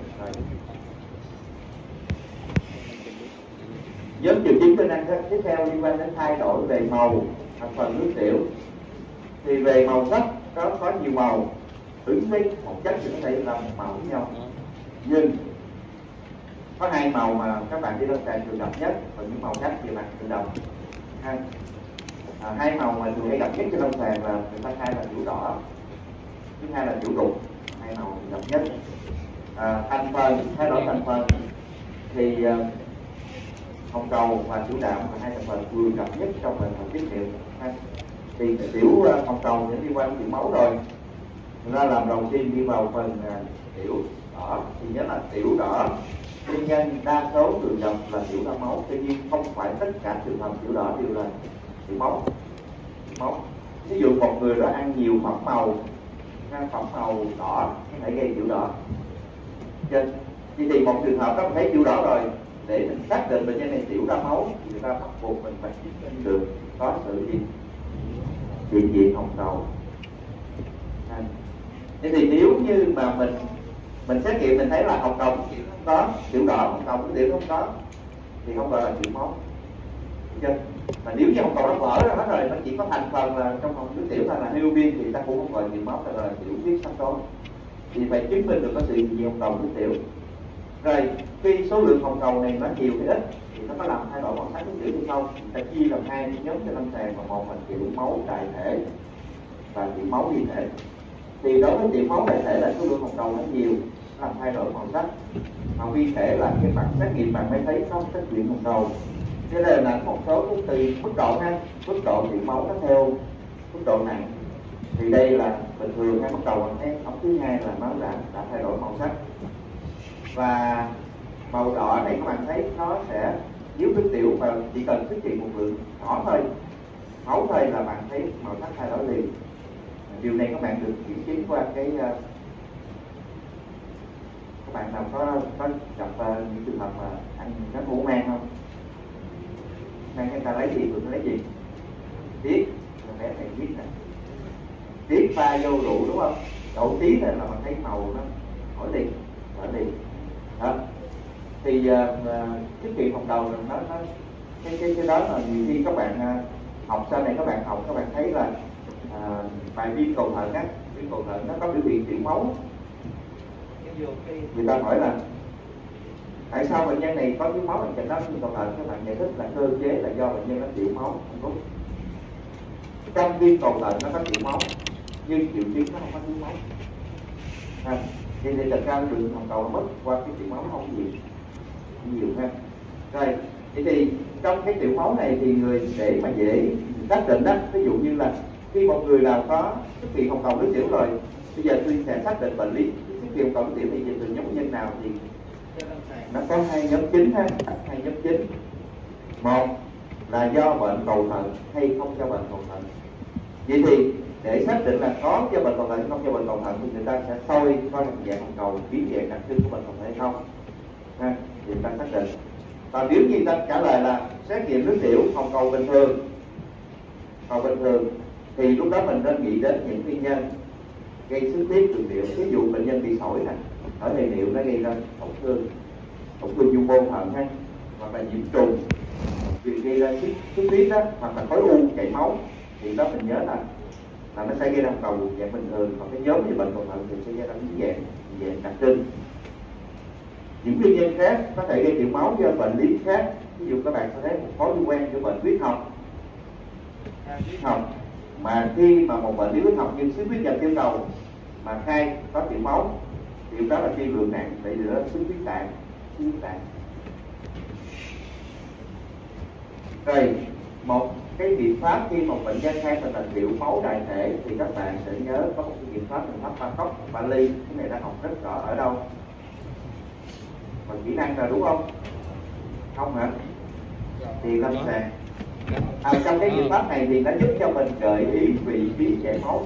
Nhóm triệu chứng bên ăn tiếp theo liên quan đến thay đổi về màu thành phần nước tiểu. Thì về màu sắc có nhiều màu, ứng với một chất thì có thể là một màu với nhau, nhưng có hai màu mà các bạn đi lâm sàng thường gặp nhất, và những màu khác thì bạn tự động. Hai màu mà thường hay gặp nhất trên lâm sàng là người ta khai là tiểu đỏ, thứ hai là tiểu đục, hai màu gặp nhất. Thành phần, thay đổi thành phần thì hồng cầu và tiểu đạm là hai thành phần thường gặp nhất trong bệnh thần tiết niệu. Thì tiểu hồng cầu thì liên quan đến tiểu máu rồi, người ta làm đầu tiên đi vào phần tiểu đỏ. Thì nhớ là tiểu đỏ nguyên nhân đa số thường gặp là tiểu đa máu, tuy nhiên không phải tất cả trường hợp tiểu đỏ đều là tiểu máu. Ví dụ một người đó ăn nhiều phẩm màu đỏ có thể gây tiểu đỏ. Thì một trường hợp đó thấy tiểu đỏ rồi, để mình xác định bệnh nhân này tiểu đa máu thì người ta bắt buộc mình phải chứng minh được có sự gì hiện diện hồng cầu. Thế thì nếu như mà mình xét nghiệm mình thấy là hồng cầu không có, tiểu đỏ hồng cầu tiểu không có, thì không gọi là tiểu máu. Mà nếu như hồng cầu nó vỡ ra hết rồi, nó chỉ có thành phần là trong hồng nước tiểu thôi là hemoglobin, thì ta cũng không gọi tiểu máu, ta gọi là tiểu huyết sắc tố. Thì phải chứng minh được có sự hiện diện hồng cầu nước tiểu. Rồi khi số lượng hồng cầu này nó nhiều hay ít thì nó có làm thay đổi màu sắc nước tiểu hay không? Ta chia làm hai nhóm trên lâm sàng, và một là tiểu máu đại thể và tiểu máu vi thể. Thì đối với tiểu máu đại thể là số lượng hồng cầu nó nhiều, nó làm thay đổi màu sắc. Mà vi thể là cái mặt xét nghiệm bạn mới thấy có xuất hiện hồng cầu. Thế nên là một số cũng tùy mức độ ha, mức độ tiểu máu nó theo mức độ nặng. Thì đây là bình thường hay mức độ bằng thấy ống thứ hai là máu đã thay đổi màu sắc. Và màu đỏ này các bạn thấy nó sẽ nếu nước tiểu và chỉ cần xuất hiện một lượng nhỏ thôi, máu thôi là bạn thấy màu sắc thay đổi liền. Điều này các bạn được kiểm chứng qua cái các bạn nào có gặp những trường hợp mà ăn nó ngủ mang không? Mang người ta lấy gì, tụi nó lấy gì? Tiết, bé này viết nè, tiết pha vô rượu đúng không? Đổ tí là bạn thấy màu nó đổi liền. Đó. Thì tiết kiệm hồng cầu nó cái đó là nhiều khi các bạn học sau này các bạn học các bạn thấy là bài viêm cầu thận á, viêm cầu thận nó có biểu hiện tiểu máu. Người ta hỏi là tại sao bệnh nhân này có thiếu máu, bệnh nhân đó viêm cầu thận, các bạn giải thích là cơ chế là do bệnh nhân nó tiểu máu không đúng. trong viêm cầu thận nó có tiểu máu nhưng triệu chứng nó không có thiếu máu. Thì thật ra đường hồng cầu nó mất qua cái tiểu máu nó không nhiều ha. Rồi vậy thì trong cái tiểu máu này thì người để mà dễ xác định đó, ví dụ như là khi một người nào có xuất hiện hồng cầu nước tiểu rồi, bây giờ tôi sẽ xác định bệnh lý xuất hiện hồng cầu nước tiểu thì từ nhóm nhân nào thì nó có hai nhóm chính ha, hai nhóm chính. Một là do bệnh cầu thận hay không do bệnh cầu thận. Vậy thì để xác định là có do bệnh cầu thận hay không do bệnh cầu thận thì người ta sẽ soi coi hình dạng hồng cầu biến dạng đặc trưng của bệnh cầu thận hay không ha, thì người ta xác định. Và nếu như ta trả lời là xét nghiệm nước tiểu hồng cầu bình thường, thì lúc đó mình nên nghĩ đến những nguyên nhân gây xuất huyết đường tiểu. Ví dụ bệnh nhân bị sỏi nè, ở hệ niệu nó gây ra tổn thương nhu mô thận ha, hoặc là nhiễm trùng vì gây ra xuất huyết đó, hoặc là khối u chảy máu, thì đó mình nhớ là nó sẽ gây ra hồng cầu dạng bình thường. Còn cái nhóm như bệnh cầu thận thì sẽ gây ra những dạng đặc trưng. Những nguyên nhân khác có thể gây tiểu máu do bệnh lý khác. Ví dụ các bạn sẽ thấy một mối liên quan giữa bệnh huyết học mà khi mà một bệnh lý huyết học như xuất huyết dập tiểu cầu mà khai có tiểu máu thì đó là tiên lượng nặng, vậy thì đó xuất huyết tạng. Rồi một cái biện pháp khi một bệnh nhân khai thành tiểu máu đại thể thì các bạn sẽ nhớ có một cái biện pháp là pháp Bangkok Bali. Cái này đã học rất rõ ở đâu mà kỹ năng là đúng không? Không hả? Thì lâm sàng. Trong cái biện pháp này thì nó giúp cho mình gợi ý vị trí chảy máu.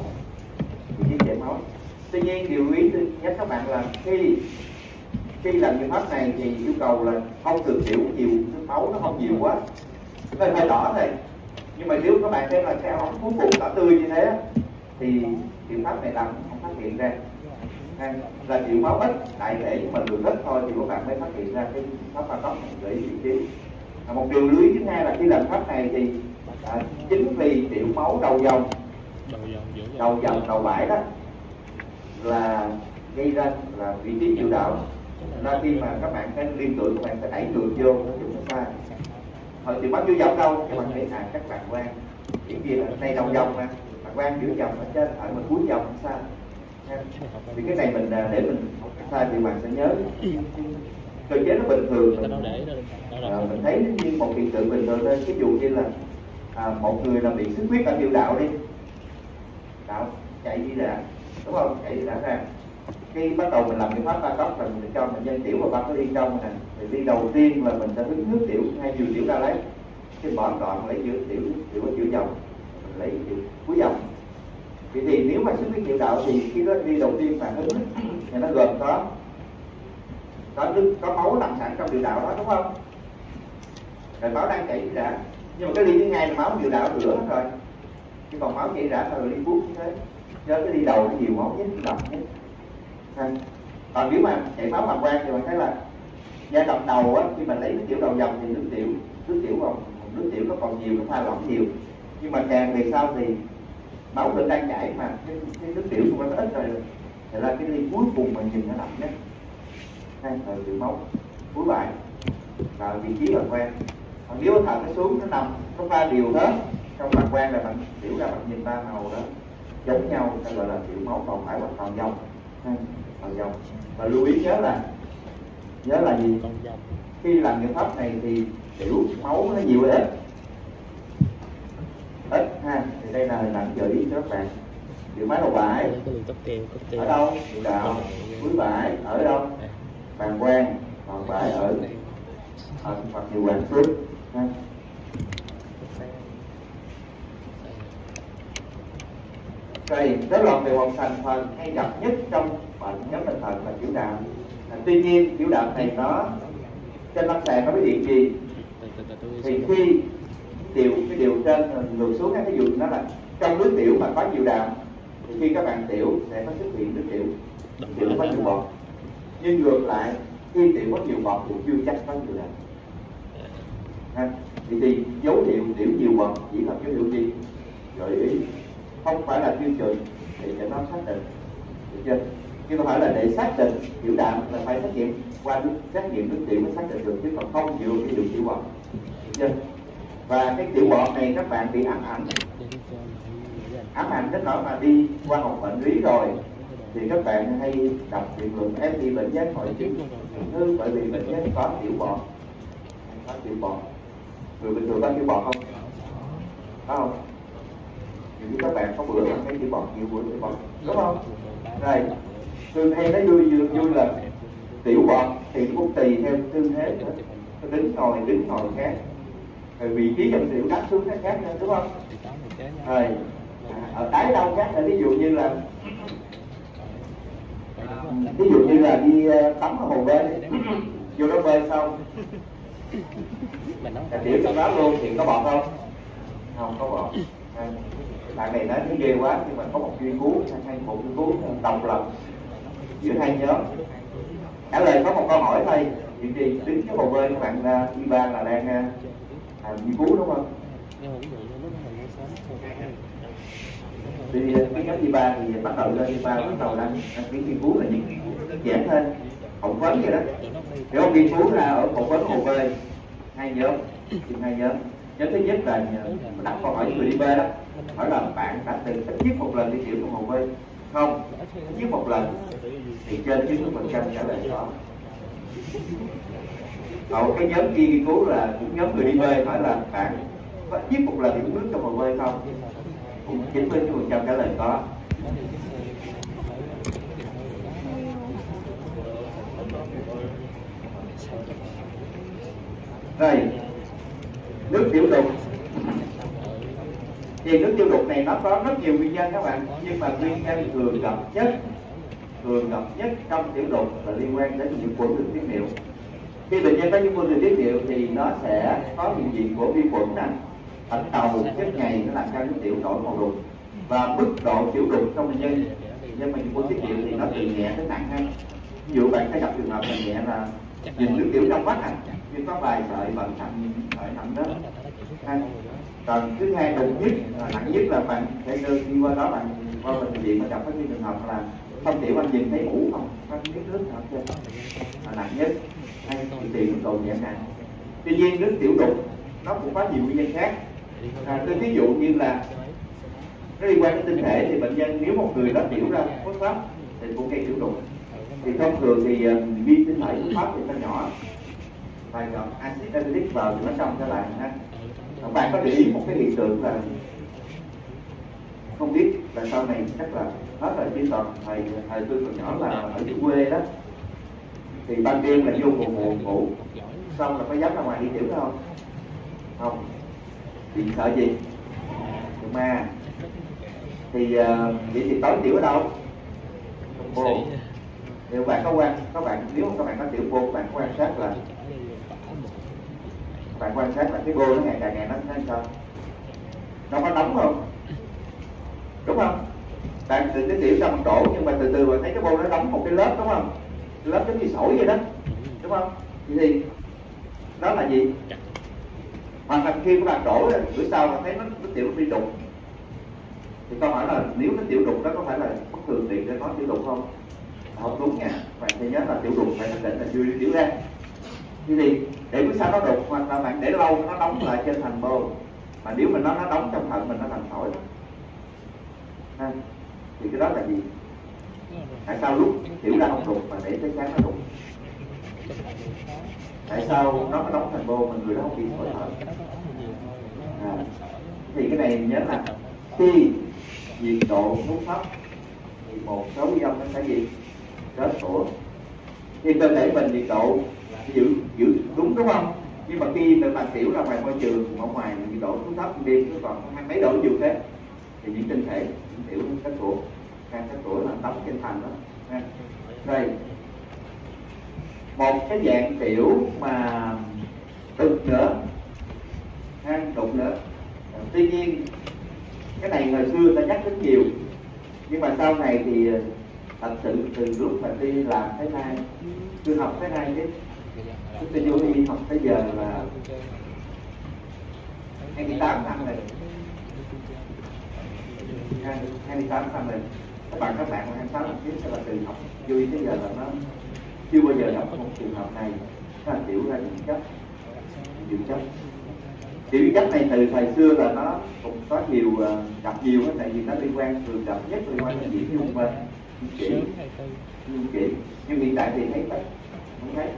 Tuy nhiên điều ý tôi nhắc các bạn là khi làm biện pháp này thì yêu cầu là không được tiểu nhiều, nước máu nó không nhiều quá, nó hơi đỏ thôi. Nhưng mà nếu các bạn xem là cái ống cuối cùng đỏ tươi như thế thì biện pháp này làm không phát hiện ra là tiểu máu ít đại thể nhưng mà lượng ít thôi thì các bạn mới phát hiện ra cái pháp Bangkok này gợi ý vị trí. Một điều lưu ý thứ hai là khi làm pháp này thì chính vì tiểu máu đầu dòng, đầu bãi đó là gây ra là vị trí tiểu đạo, là khi mà các bạn cái liên tưởng các bạn sẽ đẩy ngược vô chúng nó sai. Hồi tiểu máu vô dòng đâu các bạn thấy các bạn quan chỉ kia là đây đầu dòng mà bạn quan giữa dòng ở trên ở mà cuối dòng sao. Thì cái này mình để mình sai thì bạn sẽ nhớ cơ chế nó bình thường. Mình thấy như một hiện tượng bình thường thôi. Ví dụ như là một người là bị xuất huyết ở tiểu đạo đi, đạo chạy đi đã, đúng không? Chạy đi đã ra. Khi bắt đầu mình làm cái pháp Bangkok là mình cho bệnh nhân tiểu và băng nó đi trong này. Thì đi đầu tiên là mình sẽ hứng nước tiểu hay nhiều tiểu ra lấy. Khi bỏ đoạn lấy giữa tiểu ở giữa dòng, mình lấy tiểu cuối dòng. Thì nếu mà xuất huyết tiểu đạo thì khi đó đi đầu tiên mà hứng thì nó gồm có máu nằm sẵn trong tiểu đạo đó, đúng không? Rồi máu đang chảy đã, nhưng mà cái ly thứ hai là máu tiểu đạo rửa hết rồi, chứ còn máu chảy đã rồi đi bút như thế. Nhớ cái đi đầu nó nhiều máu nhất, đậm nhất. Còn nếu mà chảy máu bàng quang thì bạn thấy là giai đoạn đầu á, khi mình lấy nước tiểu đầu dòng thì nước tiểu nó còn nhiều, nó pha lỏng nhiều. Nhưng mà càng về sau thì máu vẫn đang chảy mà cái nước tiểu của nó ít rồi, thì là cái ly cuối cùng mà nhìn nó đậm nhất. Rồi tiểu máu cuối bại vào vị trí bàng quang. Còn nếu thận nó xuống nó nằm nó pha đều hết trong bàng quang là bạn tiểu ra bạn nhìn ba màu đó giống nhau, ta gọi là tiểu máu còn phải hoặc còn dòng. Và lưu ý nhớ là gì? Khi làm biện pháp này thì tiểu máu nó nhiều ít ha. Thì đây là hình ảnh gợi ý cho các bạn. Tiểu máu đầu bãi ở đâu? Tiểu đạo. Cuối bãi ở đâu? Bàng quang. Còn bãi ở hoặc nhiều hoàng xuất ha. Rồi rối loạn về một thành phần hay gặp nhất trong bệnh nhóm bệnh thận là tiểu đạm. Tuy nhiên tiểu đạm này nó trên lâm sàng có cái hiện gì? Thì khi cái điều trên ngược xuống, ví dụ nó là trong nước tiểu mà có nhiều đạm thì khi các bạn tiểu sẽ có xuất hiện nước tiểu có nhiều bọt. Nhưng ngược lại khi tiểu có nhiều bọt thì chưa chắc có nhiều đạm. Thì dấu hiệu tiểu nhiều bọt chỉ là dấu hiệu gì? Gợi ý, không phải là tiêu chuẩn để cho nó xác định, được chưa? Nhưng không phải là để xác định tiểu đạm là phải xét nghiệm qua xét nghiệm nước tiểu mới xác định được, chứ còn không dựa cái điều tiểu bọt, được chưa? Và cái tiểu bọt này các bạn bị ám ảnh ám ảnh đến nỗi mà đi qua học bệnh lý rồi thì các bạn hay đọc biện luận FT bệnh giác hội chứng hư, bởi vì bệnh giác có tiểu bọt, có tiểu bọt. Người bình thường có tiểu bọt không? Có không? Như các bạn có bữa là thấy tiểu bọt, nhiều bữa tiểu bọt, đúng không? Rồi thường hay nói vui là tiểu bọt thì cũng tùy theo tư thế nữa, đứng ngồi khác, rồi vị trí dòng tiểu đắp xuống nó khác nữa, đúng không? Rồi ở đáy đâu khác là ví dụ như là đi tắm ở hồ bơi, vô đó bơi xong là tiểu trong đó luôn thì có bọt không? Không có bọt. Bạn này nói thấy ghê quá, nhưng mà có một nghiên cứu hay một nghiên cứu độc lập giữa hai nhóm. Trả lời có một câu hỏi thôi, chuyện gì đứng cái hồ bơi các bạn Y3 là đang nghiên cứu đúng không? Thì cái nhóm Y3 thì bắt đầu lên Y3 bắt đầu đăng ký nghiên cứu là những nghiên cứu đơn giản thôi, phỏng vấn vậy đó. Thì ông nghiên cứu là ở phỏng vấn hồ bơi hai nhóm. Nhóm thứ nhất là đặt câu hỏi người đi bơi đó, hỏi là bạn đã từng ít nhất một lần đi tiểu trong hồ bơi không? Ít nhất một lần thì trên 90% trả lời có. Còn cái nhóm kia nghiên cứu là cũng nhóm người đi bơi, hỏi là bạn có ít nhất một lần đi nước trong hồ bơi không? Cũng 90% trả lời có. Rồi nước tiểu đục thì nước tiểu đục này nó có rất nhiều nguyên nhân các bạn, nhưng mà nguyên nhân thường gặp nhất trong tiểu đục là liên quan đến nhiễm khuẩn đường tiết niệu. Khi bệnh nhân có nhiễm khuẩn đường tiết niệu thì nó sẽ có hiện diện của vi khuẩn nè, bạch cầu, chất nhầy, nó làm cho nước tiểu nổi màu đục, và mức độ tiểu đục trong bệnh nhân mà nhiễm khuẩn tiết niệu thì nó từ nhẹ đến nặng hơn. Ví dụ bạn sẽ gặp trường hợp là nhẹ là nhìn nước tiểu trong mắt nhưng có vài sợi vẫn nặng đó. Còn thứ hai đục nhất, nặng nhất là bạn sẽ đi qua đó, bạn qua bệnh viện mà gặp cái trường hợp là không tiểu, anh nhìn thấy ủ không biết nước nào chưa, là nặng nhất. Hay tiền mức độ nhẹ nặng. Tuy nhiên nước tiểu đục nó cũng có nhiều nguyên nhân khác. Tôi ví dụ như là nó liên quan đến tinh thể thì bệnh nhân nếu một người đó tiểu ra phốt pháp thì cũng gây tiểu đục. Thì thông thường thì vi tinh thể phốt pháp thì nó nhỏ, vài giọt axit acetic vào thì nó xong trở lại ha. Các bạn có để ý một cái hiện tượng là không biết là sau này chắc là hết rồi, chứ còn thời tôi còn nhỏ là ở dưới quê đó thì ban đêm là vô buồn ngủ xong là có dám ra ngoài đi tiểu không? Không. Thì sợ gì? Sợ ma. Thì vậy thì tối tiểu ở đâu? Trong bồn. Nếu bạn có nếu các bạn có tiểu bồn, bạn quan sát là cái bô nó ngày càng nó sao? Nó có đóng không? Đúng không? Bạn từ cái tiểu xong một đổ, nhưng mà từ từ bạn thấy cái bô nó đóng một cái lớp, đúng không? Cái lớp giống như sỏi vậy đó, đúng không? Thì đó là gì? Hoặc là khi các bạn đổ bữa sau mà thấy nó tiểu bị đục, thì câu hỏi là nếu nó tiểu đục đó có phải là bất thường tiền để nói tiểu đục không? Không đúng nha. Bạn phải nhớ là tiểu đục phải xác định là chưa đi tiểu ra. Thì để bữa sau nó đục, hoặc là bạn để lâu nó đóng lại trên thành bô, mà nếu mà nó đóng trong thận mình nó thành sỏi đó ha. Thì cái đó là gì? Tại sao lúc tiểu ra không đục mà để tới sáng nó đục? Tại sao nó có đóng thành bô mà người đó không bị sỏi thận? Thì cái này nhớ là khi nhiệt độ xuống thấp thì một số ion nó sẽ gì? Kết tủa. Khi cơ thể mình nhiệt độ giữ đúng không? Nhưng mà khi mình bạn tiểu ra ngoài môi trường, ở ngoài nhiệt độ xuống thấp đêm nó còn hai mấy độ nhiều thế, thì những tinh thể những tiểu kết tủa, càng kết tủa là đóng trên thành đó. Đây một cái dạng tiểu mà đục nữa, đục nữa. Tuy nhiên cái này hồi xưa ta nhắc rất nhiều, nhưng mà sau này thì thật sự từ lúc mà đi làm thế này, tôi học thế này chứ tôi vô đi học tới giờ là 28 năm rồi, 28 năm rồi. Các bạn mà 26 năm trước sẽ là từ học vô đi tới giờ là nó chưa bao giờ gặp một trường hợp này, nó là tiểu ra dưỡng chất. Tiểu duyên chấp này từ thời xưa là nó cũng có nhiều gặp nhiều á, tại vì nó liên quan thường gặp nhất liên quan đến diễn dung và dung chỉ, nhưng hiện tại thì thấy ít, không thấy.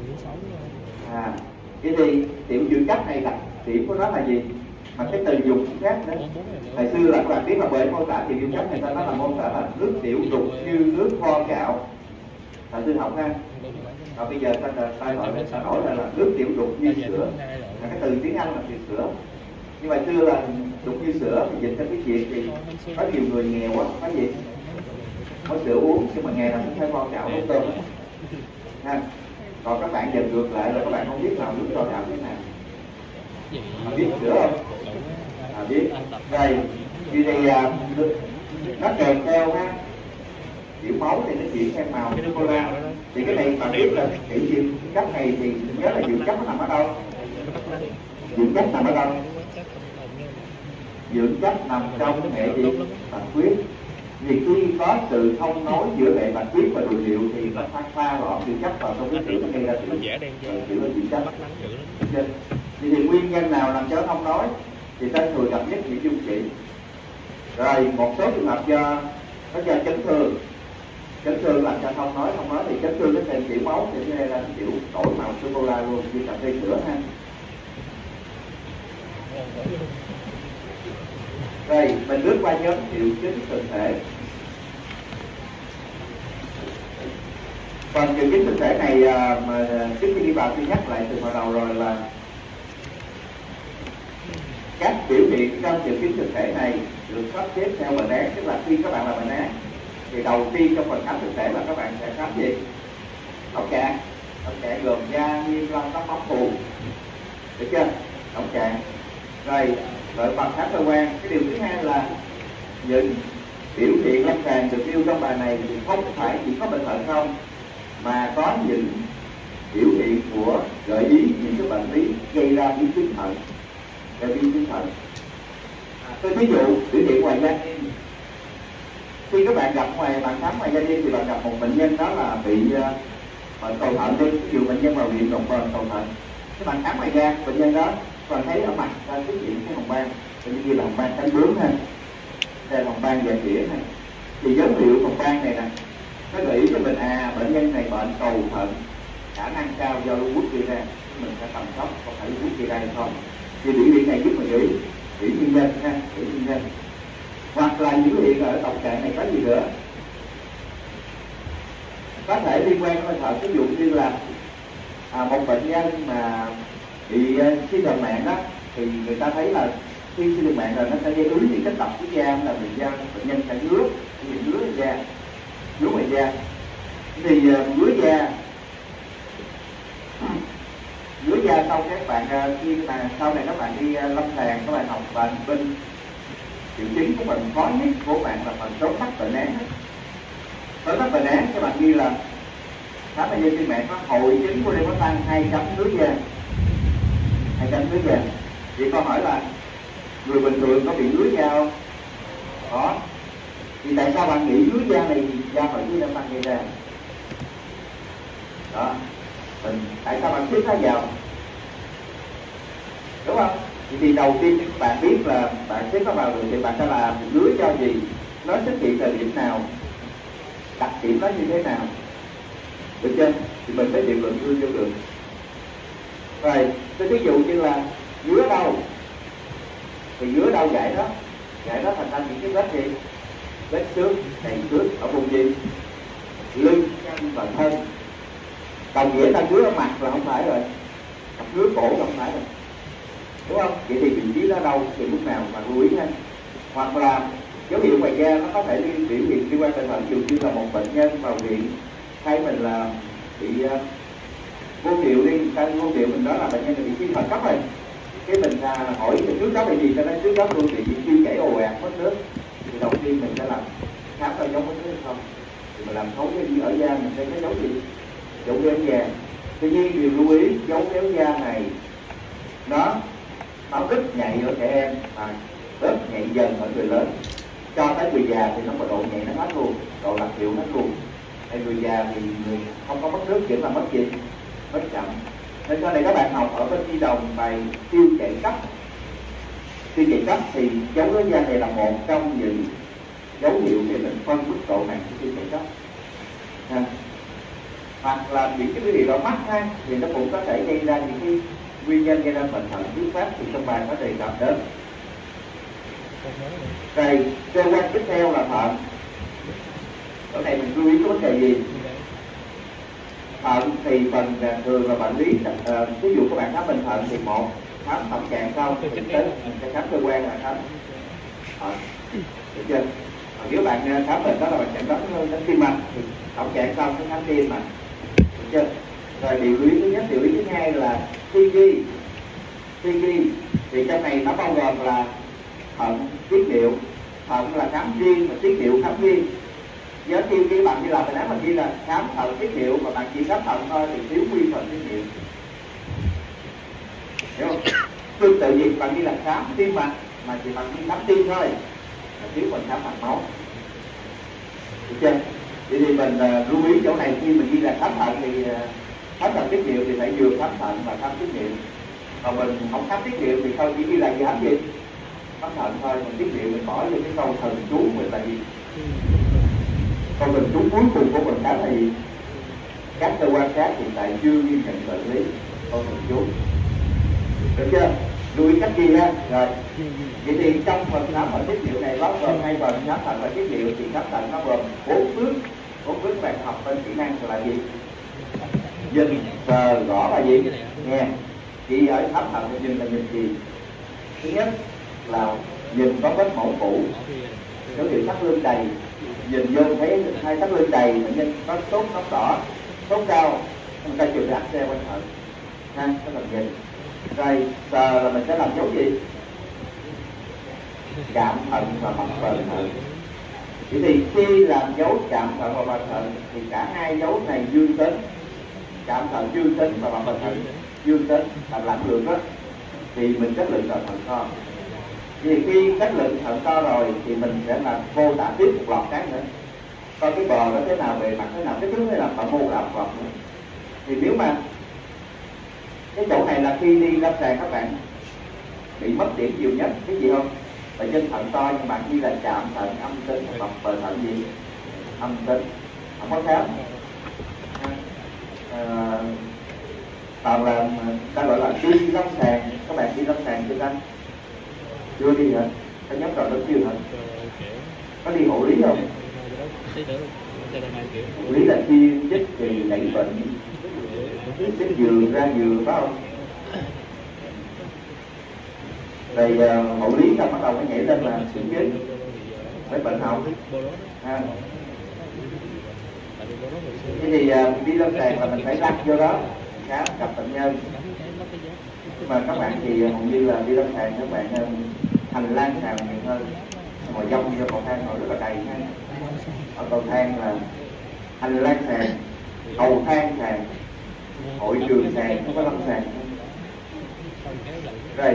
Vậy thì tiểu duyên chấp này đặc điểm của nó là gì? Mà cái từ dùng cũng khác nữa. Thời xưa là các bạn biết là bởi mô tả tiểu duyên chấp này ta nói là mô tả là nước tiểu đục như nước vo gạo. Là sư học ha. Và bây giờ ta hỏi là nước tiểu đục như sữa. Là cái từ tiếng Anh là từ sữa. Nhưng mà xưa là đục như sữa thì dịch ra cái chuyện thì có nhiều người nghèo quá, có gì? Có sữa uống nhưng mà ngày nào cũng phải vo gạo nấu cơm. Ha. Còn các bạn dần ngược lại là các bạn không biết làm nước vo gạo thế nào. Mà biết sữa không? Biết. Rồi, vì thì nó kèm theo ha. Kiểu máu thì nó chuyển sang màu sô-cô-la. Thì cái này bạn biết là tiểu duyên chấp này thì nhớ là dưỡng chất nó nằm ở đâu? Dưỡng chất nằm ở đâu? Dưỡng chất nằm trong hệ gì? Bạch huyết. Vì khi có sự thông nối giữa hệ bạch huyết và đùi liệu thì nó pha loãng dưỡng chất vào trong huyết tiểu, nó gây ra tiểu dưỡng chất. Thì nguyên nhân nào làm cho thông nối? Thì ta thường gặp nhất những dung chỉ. Rồi một số trường hợp do nó cho chấn thương. Chấn thương làm cho thông nói thì chấn thương nó thành tiểu máu thì đây là tiểu đổi màu sô-cô-la luôn như cà phê sữa ha. Rồi mình bước qua nhóm triệu chứng thực thể. Còn triệu chứng thực thể này mà trước khi đi vào tôi nhắc lại từ hồi đầu rồi là các biểu hiện trong triệu chứng thực thể này được sắp xếp theo bệnh án, tức là khi các bạn làm bệnh án thì đầu tiên trong phần khám thực thể là các bạn sẽ khám gì? Tổng trạng gồm da, niêm, lông, tóc, móng, phù, được chưa? Tổng trạng. Rồi phần khám cơ quan. Cái điều thứ hai là những biểu hiện lâm sàng được nêu trong bài này thì không phải chỉ có bệnh thận không, mà có những biểu hiện của gợi ý những cái bệnh lý gây ra biến chứng thận. Tôi ví dụ biểu hiện ngoài da. Khi các bạn gặp bạn khám ngoài da niêm thì bạn gặp một bệnh nhân đó là bị bệnh cầu thận đi, ví dụ bệnh nhân vào viện đột quỵ cầu thận. Các bạn khám ngoài da, bệnh nhân đó còn thấy ở mặt ta xuất hiện cái hồng ban, như là hồng ban cánh bướm ha, đây là hồng ban dạ chĩa này. Thì dấu hiệu hồng ban này nè, nó gợi ý cho mình bệnh nhân này bệnh cầu thận, khả năng cao do lupus gây ra, mình sẽ tầm soát không phải lupus gây ra hay không. Thì biểu hiện này giúp mình gửi nguyên nhân ha, gửi nguyên nhân. Hoặc là những biểu hiện ở tổng trạng này có gì nữa? Có thể liên quan đến bệnh thận, ví dụ như là một bệnh nhân mà bị suy thận mạng đó, thì người ta thấy là khi suy thận mạng rồi nó sẽ gây ứ những cái tập của da, là bệnh nhân sẽ ngứa ngoài da. Thì ngứa da xong các bạn khi mà sau này các bạn đi lâm sàng, các bạn học bệnh bên triệu chứng của mình khó nhất của bạn là phần tóm tắt bệnh án. Tóm tắt bệnh án các bạn ghi là khám bệnh nhân trên mạng có hội chứng của đêm có tăng 200 ngứa da. Thì câu hỏi là người bình thường có bị ngứa da không? Có. Thì tại sao bạn nghĩ ngứa da này da hội chứng đêm tăng gây ra? Đó. Tại sao bạn xếp nó vào? Đúng không? Thì đầu tiên các bạn biết là bạn xếp nó vào rồi thì bạn sẽ làm ngứa do gì? Nó xuất hiện thời điểm nào? Đặc điểm nó như thế nào? Được chưa? Thì mình phải biện luận vô được. Rồi, tôi ví dụ như là ngứa đâu? Thì ngứa đâu giải đó thành ra những cái vết gì? Vết xước, đầy xước ở vùng gì? Lưng, chân và thân. Còn nghĩa ta ngứa ở mặt là không phải rồi, ngứa cổ là không phải rồi, đúng không? Vậy thì vị trí đó đâu thì lúc nào mà lưu ý ha. Hoặc là dấu hiệu ngoài da nó có thể biểu hiện liên quan tới thận, ví dụ như là một bệnh nhân vào viện hay mình là bị vô triệu đi, vô triệu mình nói là bệnh nhân bị suy thận cấp rồi, cái mình hỏi trước đó là gì, cho nên trước đó luôn bị tiêu chảy ồ ạt mất nước, thì đầu tiên mình sẽ làm khám coi giống mất nước hay không, thì mình làm thấu cái gì ở da mình sẽ thấy dấu gì, dấu véo da. Tuy nhiên điều lưu ý dấu véo da này nó rất nhạy ở trẻ em mà rất nhạy dần ở người lớn, cho tới người già thì nó có độ nhạy nó hết luôn, độ đặc hiệu hết luôn. Hay người già thì người không có mất nước, chỉ là mất gì? Mất chậm. Nên sau này các bạn học ở bên Nhi Đồng bài tiêu chạy cấp. Tiêu chạy cấp thì dấu đối gian này là một trong những dấu hiệu để mình phân mức độ nặng của tiêu chạy cấp. Hoặc là những cái biểu hiện ở mắt ha, thì nó cũng có thể gây ra những cái nguyên nhân gây ra bệnh thận thứ phát, thì trong bài có đề cập đến. Rồi cơ quan tiếp theo là thận. Ở này mình lưu ý có vấn đề gì? Thận thì phần thường là bệnh lý, ví dụ các bạn khám bệnh thận thì một khám thận trạng sau thì tới mình sẽ khám cơ quan là khám thận, được chưa? Nếu bạn khám bệnh đó là bạn chẩn đoán đến tim mạch thì thận trạng sau sẽ khám tim mạch, được chưa? Rồi điều lý thứ nhất, điều lý thứ hai là CG. Thì trong này nó bao gồm là thận tiết niệu, thận là khám riêng và tiết niệu khám riêng. Nhớ khi bạn đi làm bài án mà ghi là khám thận tiết niệu mà bạn chỉ khám thận thôi thì thiếu quy phần tiết niệu, hiểu không? Tương tự việc bạn đi là khám tim mạch mà chỉ bạn đi khám tim thôi là thiếu phần khám mạch máu, được chưa? Vậy thì mình lưu ý chỗ này, khi mình ghi là khám thận thì khám thận tiết niệu thì phải vừa khám thận và khám tiết niệu. Còn mình không khám tiết niệu thì thôi chỉ ghi là khám gì? Khám thận thôi, còn tiết niệu mình bỏ vô cái câu thần chú mình là gì? Câu thần chú cuối cùng của mình khám là gì? Các cơ quan khác hiện tại chưa ghi nhận xử lý câu thần chú, được chưa? Lưu ý cách ghi ha. Rồi vậy thì trong phần khám và tiết niệu này nó gồm hai phần, khám thận và tiết niệu. Thì khám thận nó gồm 4 bước. 4 bước bạn học bên kỹ năng là gì? Nhìn, sờ, gõ là gì? Nghe. Chỉ ở khám thận thì nhìn là nhìn gì? Thứ nhất là nhìn có vết mổ cũ, dấu hiệu thắt lưng đầy. Nhìn vô thấy hai thắt lưng đầy, bệnh nhân có sốt nóng đỏ, sốt cao, người ta chịu áp xe quanh thận ha, cái phần nhìn. Rồi sờ là mình sẽ làm dấu gì? Chạm thận và mặt bền thận. Vậy thì khi làm dấu chạm thận và mặt thận thì cả hai dấu này dương tính. Chạm thận dương tính và mặt bền thận dương tính là lạm lượng đó, thì mình kết luận là thận to. Vì khi kết luận thận to rồi thì mình sẽ làm mô tả tiếp một loạt cái nữa, coi cái bờ nó thế nào, bề mặt thế nào, cái thứ thế nào, và mô tả một loạt nữa. Thì nếu mà cái chỗ này là khi đi lâm sàng các bạn bị mất điểm nhiều nhất, cái gì không? Bệnh nhân thận to nhưng bạn ghi là chạm thận âm tính hoặc bờ thận gì? Âm tính, không có khám. Còn là ta gọi là đi lâm sàng. Các bạn đi lâm sàng chưa anh? Chưa đi hả? Có nhắm rồi đó chưa hả? Có đi hộ lý không? Hộ lý là chuyên chích thì đẩy bệnh, chích giường ra giường phải không? Rồi hộ lý là bắt đầu phải nhảy lên là xử trí với bệnh họng. Thế thì đi lâm sàng là mình phải lăn vô đó khám gặp bệnh nhân. Nhưng mà các bạn thì hầu như là đi lâm sàng các bạn hành lang sàng nhiều hơn, ngồi dông vô cầu thang ngồi rất là đầy ha. Ở cầu thang là hành lang sàng, cầu thang sàng, hội trường sàng, không có lâm sàng. Rồi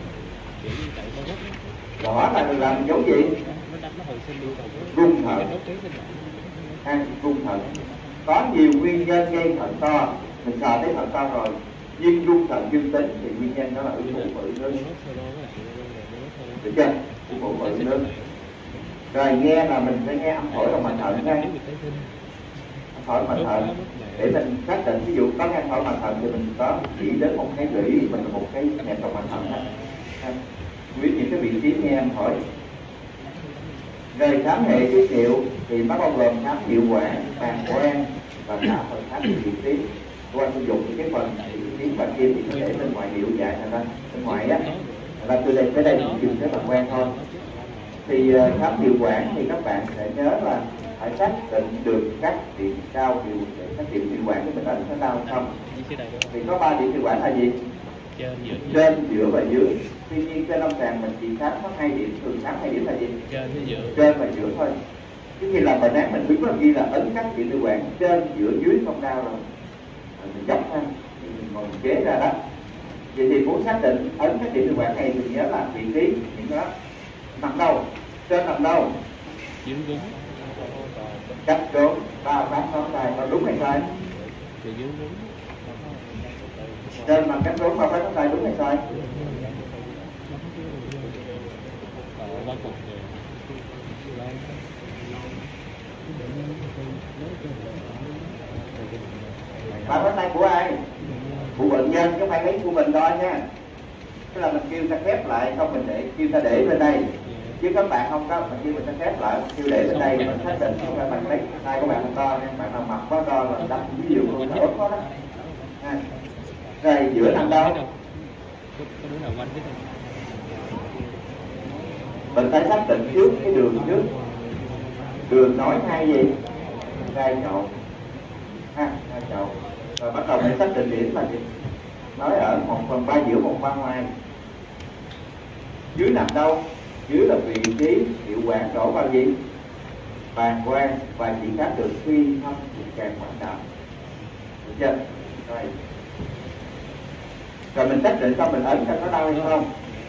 đó là làm dấu gì? Rung thận. Rung thận có nhiều nguyên nhân gây thận to. Mình sờ thấy thận to rồi nhưng rung thận dương tính thì nguyên nhân đó là ung thư vự nước, được chưa? Ung thư vự nước. Rồi nghe là mình sẽ nghe âm thổi bằng mặt thận ha, âm thổi bằng mặt thận để mình xác định. Ví dụ có nghe âm thổi mặt thận thì mình có chỉ đến một cái lưỡi mình là một cái nhạc bằng mặt thận ha, biết những cái vị trí nghe âm thổi. Rồi khám hệ tiết niệu thì nó bao gồm khám niệu quản, bàng quang và cả phần khám vị trí. Qua sử dụng những cái phần tiếng và kim thì có thể bên ngoài niệu dài thành ra bên ngoài á, và từ đây tới đây mình dùng cái bằng quen thôi. Thì khám niệu quản thì các bạn sẽ nhớ là phải xác định được các điểm cao niệu, các điểm niệu quản của mình ở nó đau không. Thì có 3 điểm niệu quản là gì? Trên, giữa và dưới. Tuy nhiên trên lâm sàng mình chỉ khám có 2 điểm, thường khám 2 điểm là gì? Trên và giữa thôi. Chứ khi làm bài án mình đứng là ghi là ấn các điểm niệu quản trên, giữa, dưới không đau rồi. Mình dốc ha, mình ngồi chế ra đó. Vậy thì muốn xác định ấn các điểm niệu quản này thì nhớ là vị trí những đó nằm đâu, trên nằm đâu, cách trốn 3 phát ngón tay, có đúng hay sai? Trên mặt cánh rốn mà phải có sai đúng hay sai? Ba bánh tay của ai? Của bệnh nhân chứ không phải lấy của mình đo nha. Tức là mình kêu ta khép lại, không mình kêu ta để lên đây. Chứ các bạn không có, mình kêu mình ta khép lại, kêu để lên đây mình xác định không phải bạn lấy tay của bạn to nha, bạn nào mập quá to là đắp ví dụ luôn là ốp có đó. Rồi giữa nằm đâu? Mình phải xác định trước cái đường trước. Đường nói hai gì? Hai chậu. Hai chậu. Rồi bắt đầu mình xác định điểm là gì? Nói ở 1/3 giữa 1/3 ngoài. Dưới nằm đâu? Dưới là vị trí hiệu quản đổ vào gì? Bàng quang và chỉ khác được khi thâm trực tràng quảng đạo. Được chưa? Rồi mình xác định xong mình ấn cho nó đau hay không?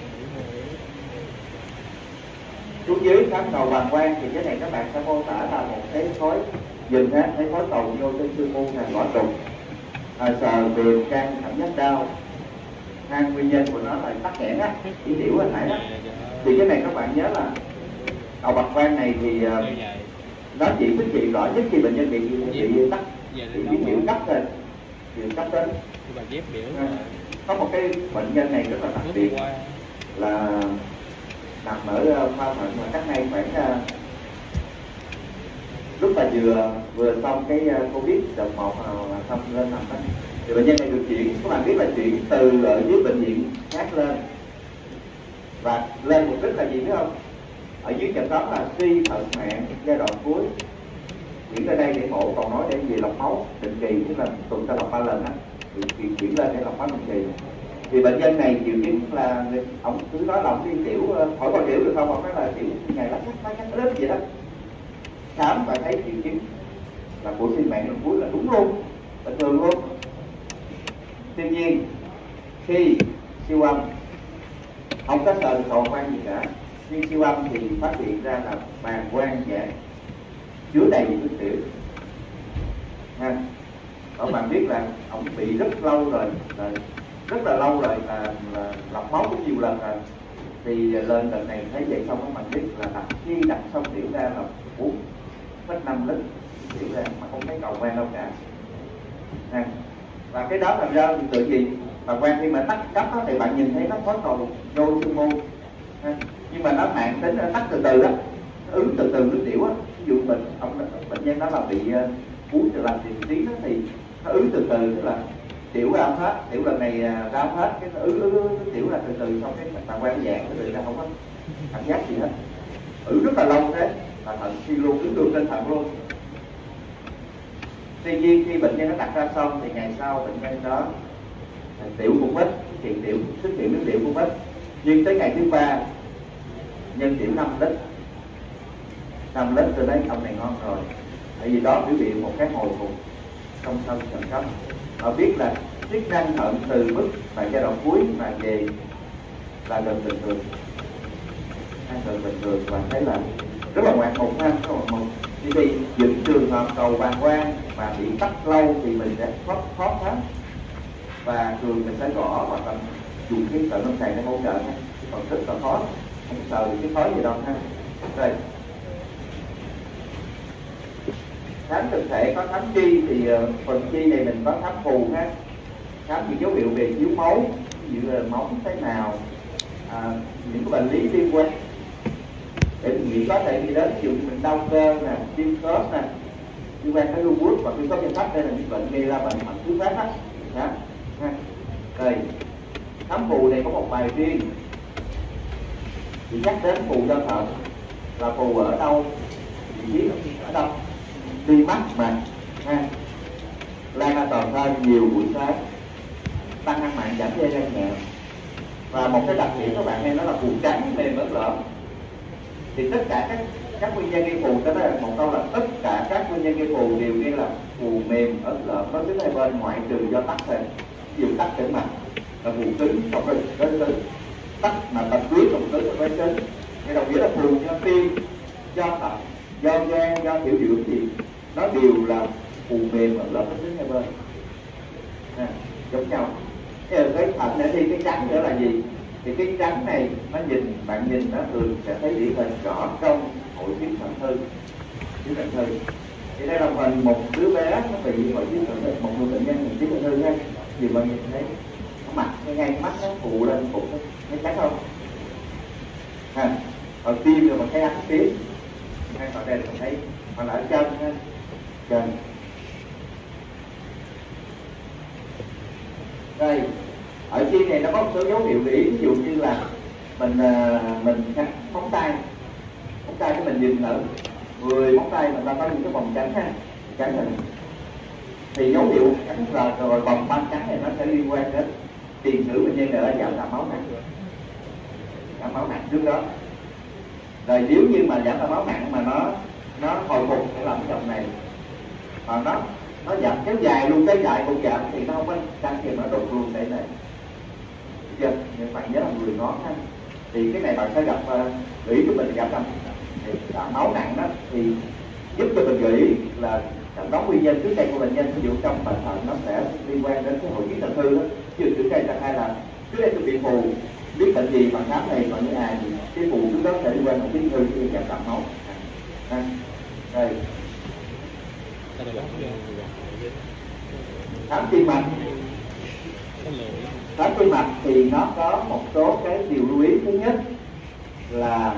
Xuống dưới khám cầu bàng quang thì cái này các bạn sẽ mô tả là một cái khối dừng á, thấy khối cầu vô trên xương mu thành gõ trục, sờ viền can cảm giác đau, nguyên nhân của nó là tắc nghẽn á, chỉ tiểu hồi nãy đó. Thì cái này các bạn nhớ là cầu bàng quang này thì nó chỉ xuất hiện rõ nhất khi bệnh nhân bị tắc, bị tiểu cấp rồi, tiểu cấp đến. Có một cái bệnh nhân này rất là đặc biệt là nằm ở khoa thận mà cách nay khoảng lúc mà vừa xong cái Covid đợt 1 là xong lên nằm đó. Thì bệnh nhân này được chuyển, các bạn biết là chuyển từ ở dưới bệnh viện khác lên, và lên mục đích là gì biết không? Ở dưới chẩn đoán là suy thận mạng giai đoạn cuối, chuyển ra đây để mổ, còn nói để gì lọc máu định kỳ, tức là tuần ta lọc 3 lần á, thì chuyển lên để lọc máu định kỳ. Thì bệnh nhân này triệu chứng là ông cứ nói là ông đi tiểu, hỏi còn tiểu được không? Ông nói là tiểu ngày lắc lớn vậy đó. Khám và thấy triệu chứng là của suy mạng lần cuối là đúng luôn, bình thường luôn. Tuy nhiên khi siêu âm không có sợ được cầu quan gì cả, nhưng siêu âm thì phát hiện ra là bàng quang giãn chứa đầy nước tiểu. Các bạn biết là ông bị rất lâu rồi, rất là lâu rồi, là lọc máu cũng nhiều lần rồi. Thì lên đợt này thấy vậy xong các bạn biết là khi đặt xong tiểu ra là 4,5 lít tiểu ra mà không thấy cầu quan đâu cả. Và cái đó làm ra thì tự gì và quan khi mà tắc cấp thì bạn nhìn thấy nó có cầu vô xương mu, nhưng mà nó mạng tính nó tắc từ từ đó, nó ứng từ từ nước tiểu á. Ví dụ bệnh nhân đó là bị uống từ làm tiền tí đó, thì nó ứng từ từ, tức là tiểu ra hết, tiểu lần này ra hết, cái nó ứng tiểu là từ từ, xong cái bàng quang giãn từ từ ra không có cảm giác gì hết, rất là lâu thế, là thận suy luôn, ứng luôn trên thận luôn. Tuy nhiên khi bệnh nhân nó đặt ra xong thì ngày sau bệnh nhân đó tiểu cũng ít, xuất hiện nước tiểu cũng ít, nhưng tới ngày thứ 3 nhân tiểu 5 lít tôi thấy ông này ngon rồi, tại vì đó biểu hiện một cái hồi phục trong thân thận cấp. Họ biết là chức năng thận từ mức và giai đoạn cuối mà về là gần bình thường, và thấy là rất là ngoạn mục ha, rất là ngoạn mục. Thì những trường hợp cầu bàng quang mà bị tắc lâu thì mình sẽ khó khăn, và thường mình sẽ gõ hoặc là dùng cái sợi lâm sàng để hỗ trợ ha, còn rất là khó, không sợ cái khói gì đâu ha. Rồi khám thực thể có khám chi thì phần chi này mình có khám phù ha, khám những dấu hiệu về thiếu máu, ví dụ là máu thế nào, những cái bệnh lý liên quan để mình nghĩ có thể đi đến, ví dụ mình đau cơ nè, viêm khớp nè, liên quan tới lupus và viêm khớp chân thấp, đây là những bệnh gây ra bệnh mạch thứ phát á. Rồi khám phù này có một bài riêng, thì nhắc đến phù cho thận là phù ở đâu, vị trí ở đâu, đi mắt mà lan ra toàn thân nhiều buổi sáng, tăng ăn mặn, giảm dây gan nhẹ. Và một cái đặc điểm các bạn nghe đó là phù trắng mềm ớt lợn. Thì tất cả các nguyên nhân gây phù, đó là một câu là tất cả các nguyên nhân gây phù đều ghi là phù mềm ớt lợn, nó đứng hai bên ngoại trừ do tắc thôi. Ví dụ tắc trên mặt là phù cứng, không có cứng, tắc mà tập dưới còn cứng là với cứng. Cái đồng nghĩa là phù do tim, do thận, do gan, do tiểu dưỡng thì nó đều là phù mềm ớt lợn, nó đứng hai bên, giống nhau. Cái thận để thi cái trắng nữa là gì? Thì cái trắng này nó nhìn, bạn nhìn nó thường sẽ thấy điển hình rõ trong hội chứng thận hư. Chứng thận hư thì đây là phần một đứa bé nó bị hội chứng thận hư, một người bệnh nhân bị chứng thận hư ha. Thì bạn nhìn thấy nó mặt ngay mắt nó phụ lên phụ thấy trắng không? Ha, ở tim rồi mà thấy ánh tím, hay ở đây mình thấy hoặc là ở chân ha, chân. Đây, ở trên này nó có một số dấu hiệu để ý, ví dụ như là mình cắt móng tay cái mình nhìn ở 10 móng tay mình ta có những cái vòng trắng ha, trắng này thì dấu hiệu trắng là rồi vòng ban trắng này nó sẽ liên quan đến tiền sử bệnh nhân ở giảm đạm máu nặng trước đó. Rồi nếu như mà giảm đạm máu nặng mà nó hồi phục sẽ làm cái dòng này, còn nó giảm kéo dài luôn, kéo dài cũng giảm thì nó không có trắng thì nó đột luôn đây này. Chưa? Nhưng bạn nhớ là 10 ngón ha. Thì cái này bạn sẽ gặp gửi cho mình gặp đạm máu nặng đó thì giúp cho mình gửi là đó nguyên nhân trước đây của bệnh nhân, ví dụ trong bệnh thận nó sẽ liên quan đến cái hội chứng thận hư đó. Chứ trước đây là hay là trước đây tôi bị phù, biết bệnh gì bằng khám này còn như thì cái phù trước đó sẽ liên quan đến chứng hư khi giảm đạm máu. Đây. Khám tim mạch. Khám tim mạch thì nó có một số cái điều lưu ý. Thứ nhất là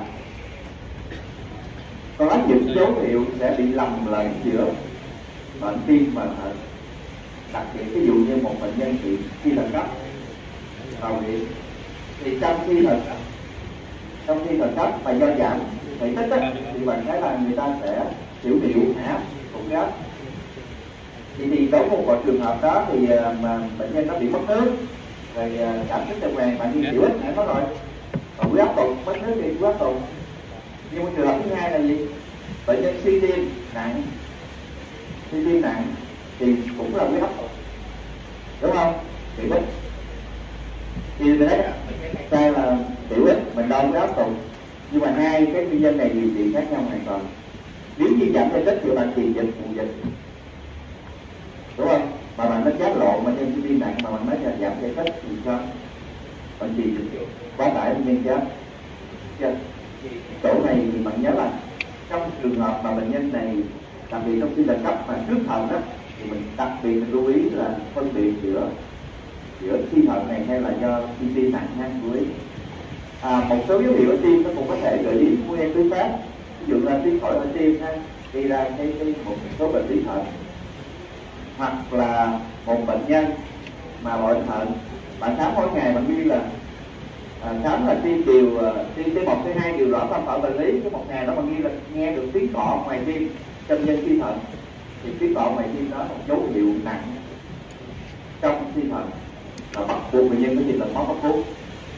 có những dấu hiệu sẽ bị lầm lẫn giữa bệnh tim và thận. Đặc biệt ví dụ như một bệnh nhân bị suy thận cấp vào viện thì trong khi thận cấp mà do giảm thể tích thì bạn thấy là người ta sẽ tiểu hạ cục gáp. Thì đối với một trường hợp đó thì mà bệnh nhân nó bị mất nước rồi cảm thức tuần hoàn, bạn đi tiểu ít nãy nói rồi, còn huyết áp tụt, mất nước thì huyết áp tụt. Nhưng một trường hợp thứ hai là gì? Bệnh nhân suy tim nặng thì cũng là huyết áp tụt, đúng không? Tiểu ít thì mình thấy đây là tiểu ít, mình đo huyết áp tụt, nhưng mà hai cái nguyên nhân này điều trị khác nhau hoàn toàn. Nếu như giảm thể tích thì bạn tiền dịch phụ dịch, đúng không? Mà bạn nói chát lộn mà nhân suy tim nặng mà bạn nói là giảm thể tích thì sao? Bạn chỉ quá tải nhân chết. Chỗ này thì bạn nhớ là trong trường hợp mà bệnh nhân này đặc biệt trong suy thận cấp mà trước thận đó thì mình đặc biệt mình lưu ý là phân biệt giữa suy thận này hay là do suy tim nặng ha, lưu ý. Một số dấu hiệu ở tim nó cũng có thể gợi ý nguyên nhân thứ phát, ví dụ là tim phổi ở tim ha, gây ra một số bệnh lý thận, hoặc là một bệnh nhân mà bội thận bạn khám mỗi ngày bạn ghi là khám là tiêm T1 T2 đều rõ không phải bệnh lý, cái một ngày đó bạn ghi là nghe được tiếng cọ ngoài tim trong nhân suy thận thì tiếng cọ ngoài tim đó là một dấu hiệu nặng trong suy thận là bắt buộc bệnh nhân có nhìn là máu cấp cứu.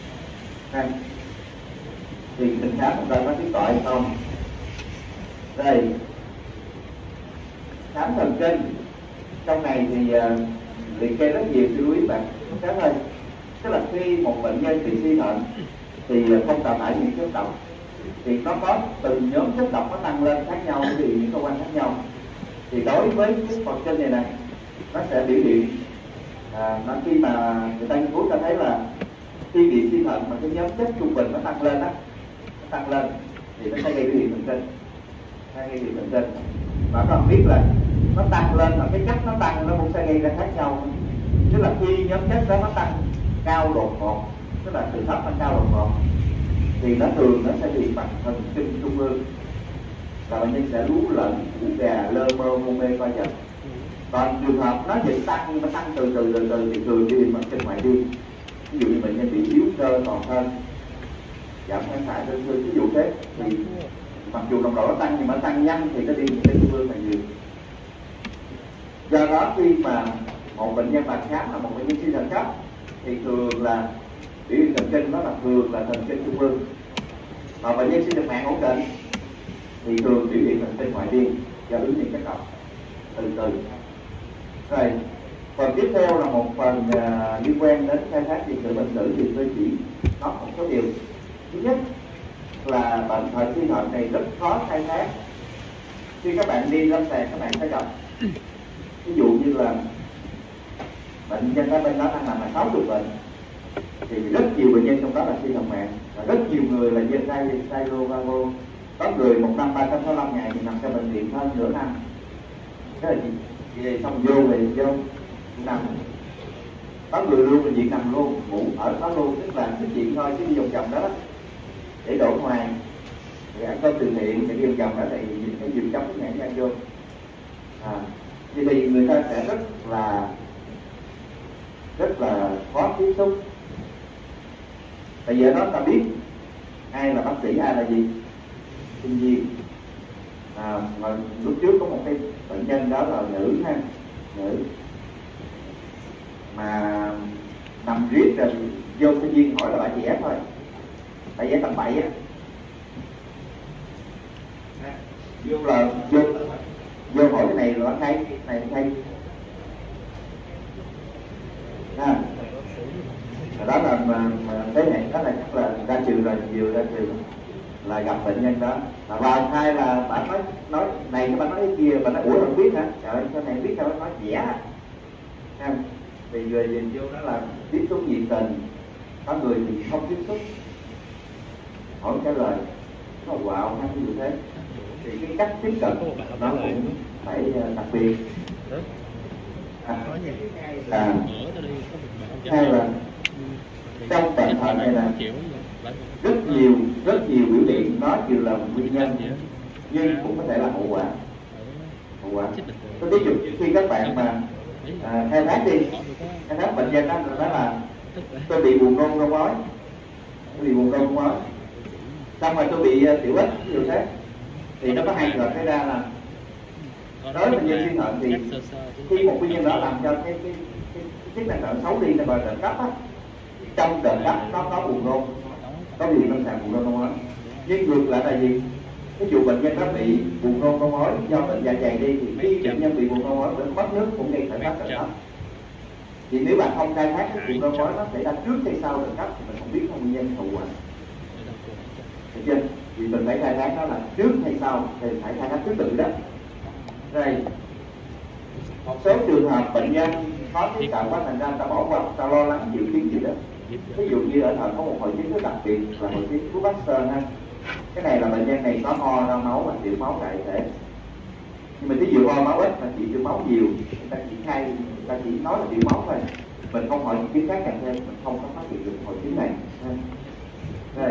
Thì mình khám chúng ta có tiếng cọ hay không. Đây, khám thần kinh trong này thì liệt kê rất nhiều, lưu ý bạn khám thôi. Tức là khi một bệnh nhân bị suy thận thì không đào thải những chất độc thì nó có từng nhóm chất độc nó tăng lên khác nhau vì những cơ quan khác nhau. Thì đối với cái phần trên này nó sẽ biểu hiện nó khi mà người ta nghiên cứu ta thấy là khi bị suy thận mà cái nhóm chất trung bình nó tăng lên thì nó sẽ gây biểu hiện thần kinh. Và các bạn biết là nó tăng lên là cái chất nó tăng nó cũng sẽ gây ra khác nhau. Tức là khi nhóm chất đó nó tăng cao đột ngột, tức là từ thấp lên cao đột ngột thì nó thường nó sẽ bị bằng thần kinh trung ương và bệnh nhân sẽ lú lẫn, ngủ gà, lơ mơ, hôn mê, co giật. Còn trường hợp nó chỉ tăng nhưng nó tăng từ thì thường đi bằng kinh ngoại biên. Ví dụ như bệnh nhân bị yếu cơ toàn thân, giảm kháng thải đơn thương, ví dụ thế thì mặc dù nồng độ nó tăng nhưng mà nó tăng nhanh thì nó đi trên trung ương là nhiều. Do đó khi mà một bệnh nhân bạn khám là một bệnh nhân suy thận cấp thì thường là biểu hiện thần kinh đó là thường là thần kinh trung ương, mà bệnh nhân suy thận mạng ổn định thì thường biểu hiện thần kinh ngoại biên do ứng những chất độc từ từ. Rồi phần tiếp theo là một phần liên quan đến khai thác tiền sử bệnh sử thì tôi chỉ nói một số điều. Thứ nhất là bệnh thận suy thận này rất khó khai thác. Khi các bạn đi lâm sàng các bạn sẽ gặp ví dụ như là bệnh nhân ở bên đó đang làm là 60 bệnh, thì rất nhiều bệnh nhân trong đó là suy thận mạng, và rất nhiều người là dân đai lô, có người một năm 365 ngày thì nằm trong bệnh viện hơn nửa năm. Thế là về xong vô nằm, có người luôn bệnh viện nằm luôn, ngủ ở đó luôn, tức là cái chuyện thôi chứ đi vòng vòng đó để đổ ngoài, thì ăn cơm từ thiện thì đi vòng vòng đó thì cái dùm trong cái nhãn vô. Thì người ta sẽ rất là khó tiếp xúc. Tại vì ở đó ta biết ai là bác sĩ, ai là gì, sinh viên. Mà lúc trước có một cái bệnh nhân đó là nữ mà nằm riết rồi vô sinh viên hỏi là bà vẽ thôi, bà vẽ tầm 7 á, vô hỏi cái này là bác thấy, cái này thấy. Đó là mà thế hệ đó là chắc là ra trường rồi, nhiều ra trường là gặp bệnh nhân đó, là vào thai là bạn nói này, các bạn nói cái kia, bạn nói ủa không biết hả, trời ơi sao này biết, sao nói vẽ. Thì người nhìn vô đó là tiếp xúc nhiệt tình, có người thì không tiếp xúc, hỏi trả lời nó quạo hay như thế, thì cái cách tiếp cận nó cũng phải đặc biệt. Hay là trong bệnh thận này là rất nhiều biểu hiện, nó đều là nguyên nhân nhưng cũng có thể là hậu quả. Tôi ví dụ khi các bạn mà khai thác bệnh nhân đó là tôi bị buồn nôn đông ói, xong rồi tôi bị tiểu ích, ví dụ thế, thì nó có hai trường hợp xảy ra là đối với bệnh nhân suy thận thì khi một bệnh nhân đó làm cho cái chức năng thận xấu đi là đợt cấp á, trong đợt cấp nó có buồn nôn, có biểu hiện lâm sàng buồn nôn đông ói. Nhưng ngược lại là gì? Ví dụ bệnh nhân đó bị buồn nôn đông ói do bệnh dạ dày đi, thì khi bệnh nhân bị buồn nôn đông ói bởi mất nước cũng gây khởi phát đợt cấp. Thì nếu bạn không khai thác cái buồn nôn đông ói nó xảy ra trước hay sau đợt cấp thì mình không biết nguyên nhân hậu quả. Được chưa? Vì mình phải khai thác nó là trước hay sau thì phải khai thác thứ tự đó. Rồi một số trường hợp bệnh nhân khó tiếp cận quá, thành ra ta bỏ qua, ta lo lắng chịu chứng gì đó. Ví dụ như ở thận có một hội chứng rất đặc biệt là hội chứng của Baxter ha. Cái này là bệnh nhân này có ho ra máu và tiểu máu đại thể. Nhưng mà ví dụ ho máu ít mà chỉ tiểu máu nhiều, người ta chỉ nói là tiểu máu thôi. Mình không hỏi những chứng khác càng thêm, mình không có phát hiện được hội chứng này. Rồi.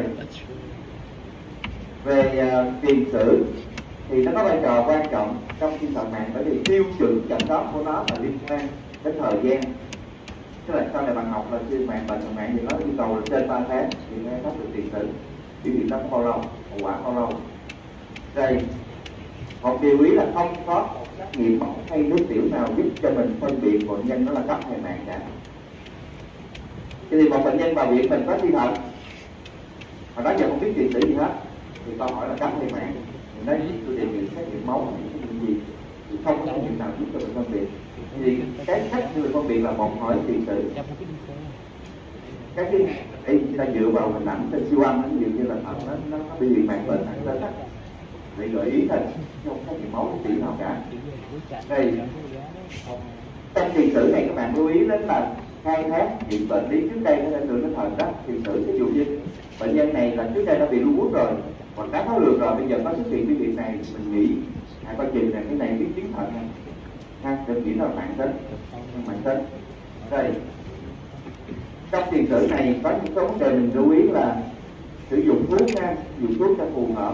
Về tiền sử thì nó có vai trò quan trọng trong suy thận mạng, bởi vì tiêu chuẩn chẩn đoán của nó là liên quan đến thời gian. Tức là sau này bạn học là suy bệnh thận mạng thì nó yêu cầu là trên 3 tháng thì mới phát được tiền sử. Biểu hiện nó bao lâu, hậu quả bao lâu. Rồi một điều ý là không có một xét nghiệm máu hay nước tiểu nào giúp cho mình phân biệt bệnh nhân đó là cấp hay mạng cả. Thì một bệnh nhân vào viện mình có suy thận, mà đó giờ không biết tiền sử gì hết, thì câu hỏi là cấp hay mạng, thì nói tôi đề nghị xét nghiệm máu hay xét nghiệm gì, thì không có xét nghiệm nào giúp cho mình phân biệt. Thì cái cách để mình phân biệt là một hỏi tiền sử. Cái ta dựa vào hình ảnh trên siêu âm, ví dụ như là thận nó bị hiện mạng bệnh nặng lên á, thì gợi ý thôi, không có gì máu tiểu nào cả. Đây trong tiền sử này các bạn lưu ý đến là khai thác những bệnh lý trước đây nó được cái thận đó. Tiền sử ví dụ như bệnh nhân này là trước đây đã bị lupus rồi, hoặc đái tháo đường rồi, bây giờ có xuất hiện cái việc này, mình nghĩ coi chừng là cái này biến chứng thận này, ha, đừng nghĩ là mạng tính. Rồi trong tiền sử này có những số vấn đề mình lưu ý là sử dụng thuốc nha, dùng thuốc cho phù hợp.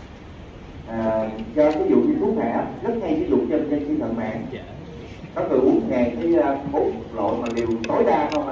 Do ví dụ như thuốc hạ rất hay sử dụng cho bệnh nhân suy thận mạng, có người uống ngày cái 4 loại mà liều tối đa không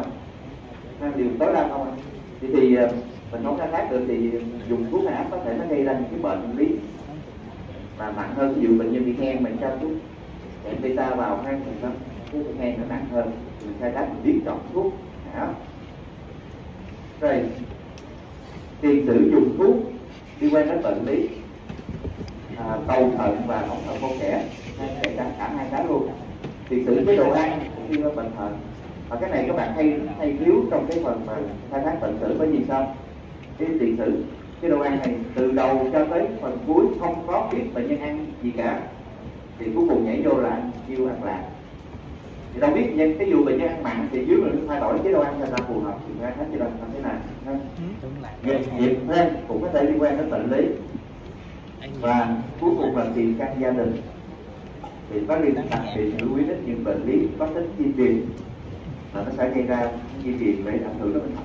thì mình không khai thác được, thì dùng thuốc hạ có thể nó gây ra những cái bệnh lý mà nặng hơn. Ví dụ bệnh nhân bị hen mình cho thuốc hẹn beta vào ha, thuốc hen nó nặng hơn, mình khai thác mình biết chọn thuốc hạ. Rồi tiền sử dụng thuốc liên quan đến bệnh lý cầu thận và ống thận con trẻ, kể cả hai cái luôn. Tiền sử chế độ ăn cũng như bệnh thận, và cái này các bạn hay thiếu trong cái phần mà khai thác bệnh sử. Bởi vì sao? Cái tiền sử chế độ ăn này từ đầu cho tới phần cuối không có biết bệnh nhân ăn gì cả, thì cuối cùng nhảy vô là ăn chiêu ăn lạc. thì đâu biết nhân cái dù bệnh nhân ăn mặn thì dưới mình thay đổi chế độ ăn cho ra phù hợp thì ra hết chế độ ăn thế nào nghề nghiệp thêm cũng có thể liên quan đến bệnh lý, và cuối cùng là tiền căn gia đình thì có liên đặc biệt lưu ý đến những bệnh lý có tính di truyền là nó sẽ gây ra di truyền về ảnh hưởng đến bệnh.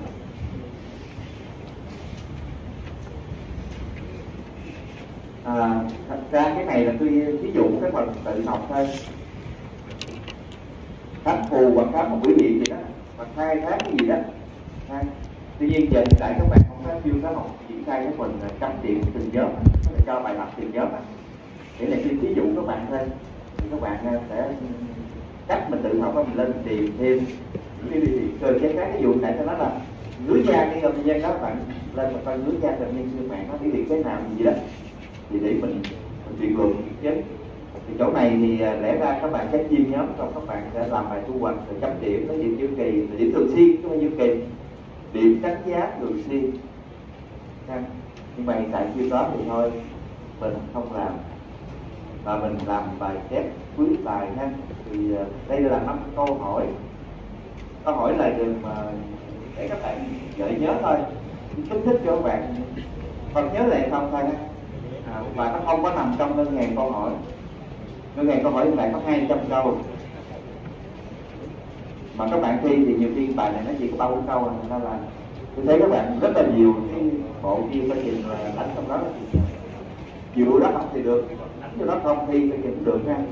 Thật ra cái này là tôi ví dụ cái phần tự học thôi, khám phù hoặc khám một biểu hiện gì đó hoặc khai thác cái gì đó. Tuy nhiên hiện tại các bạn không có chưa có học triển khai cái phần chấm điểm từng nhóm, cho bài tập từng nhóm. Để này tôi ví dụ các bạn thôi, thì các bạn sẽ cách mình tự học mình lên tìm thêm những cái cơ chế khác. Ví dụ tại sao nói là ngứa da cái bệnh nhân đó, bạn lên một coi ngứa da bệnh nhân xương bạn có biểu hiện thế nào gì đó thì để mình truyền luận chứ. Thì chỗ này thì lẽ ra các bạn sẽ chia nhóm, xong các bạn sẽ làm bài thu hoạch rồi chấm điểm, cái điểm chu kỳ, điểm thường xuyên chứ không phải chu kỳ, điểm đánh giá thường xuyên. Nhưng mà hiện tại chưa có thì thôi mình không làm, và mình làm bài chép cuối bài ha. Thì đây là 5 câu hỏi, câu hỏi là đừng mà để các bạn gợi nhớ thôi, kích thích cho các bạn còn nhớ lại không thôi ha. Và nó không có nằm trong ngân hàng câu hỏi. Ngân hàng câu hỏi các bạn có 200 câu, mà các bạn thi thì nhiều khi bài này nó chỉ có 3 4 câu, nên là tôi thấy các bạn rất là nhiều cái bộ kia có trình là đánh trong đó, nhiều đó học thì được, đánh cho nó không thi thì cũng được ha.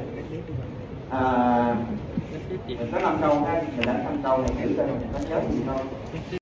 Mình có 5 câu ha, mình đánh 5 câu này hiểu cho mình nó nhớ gì thôi.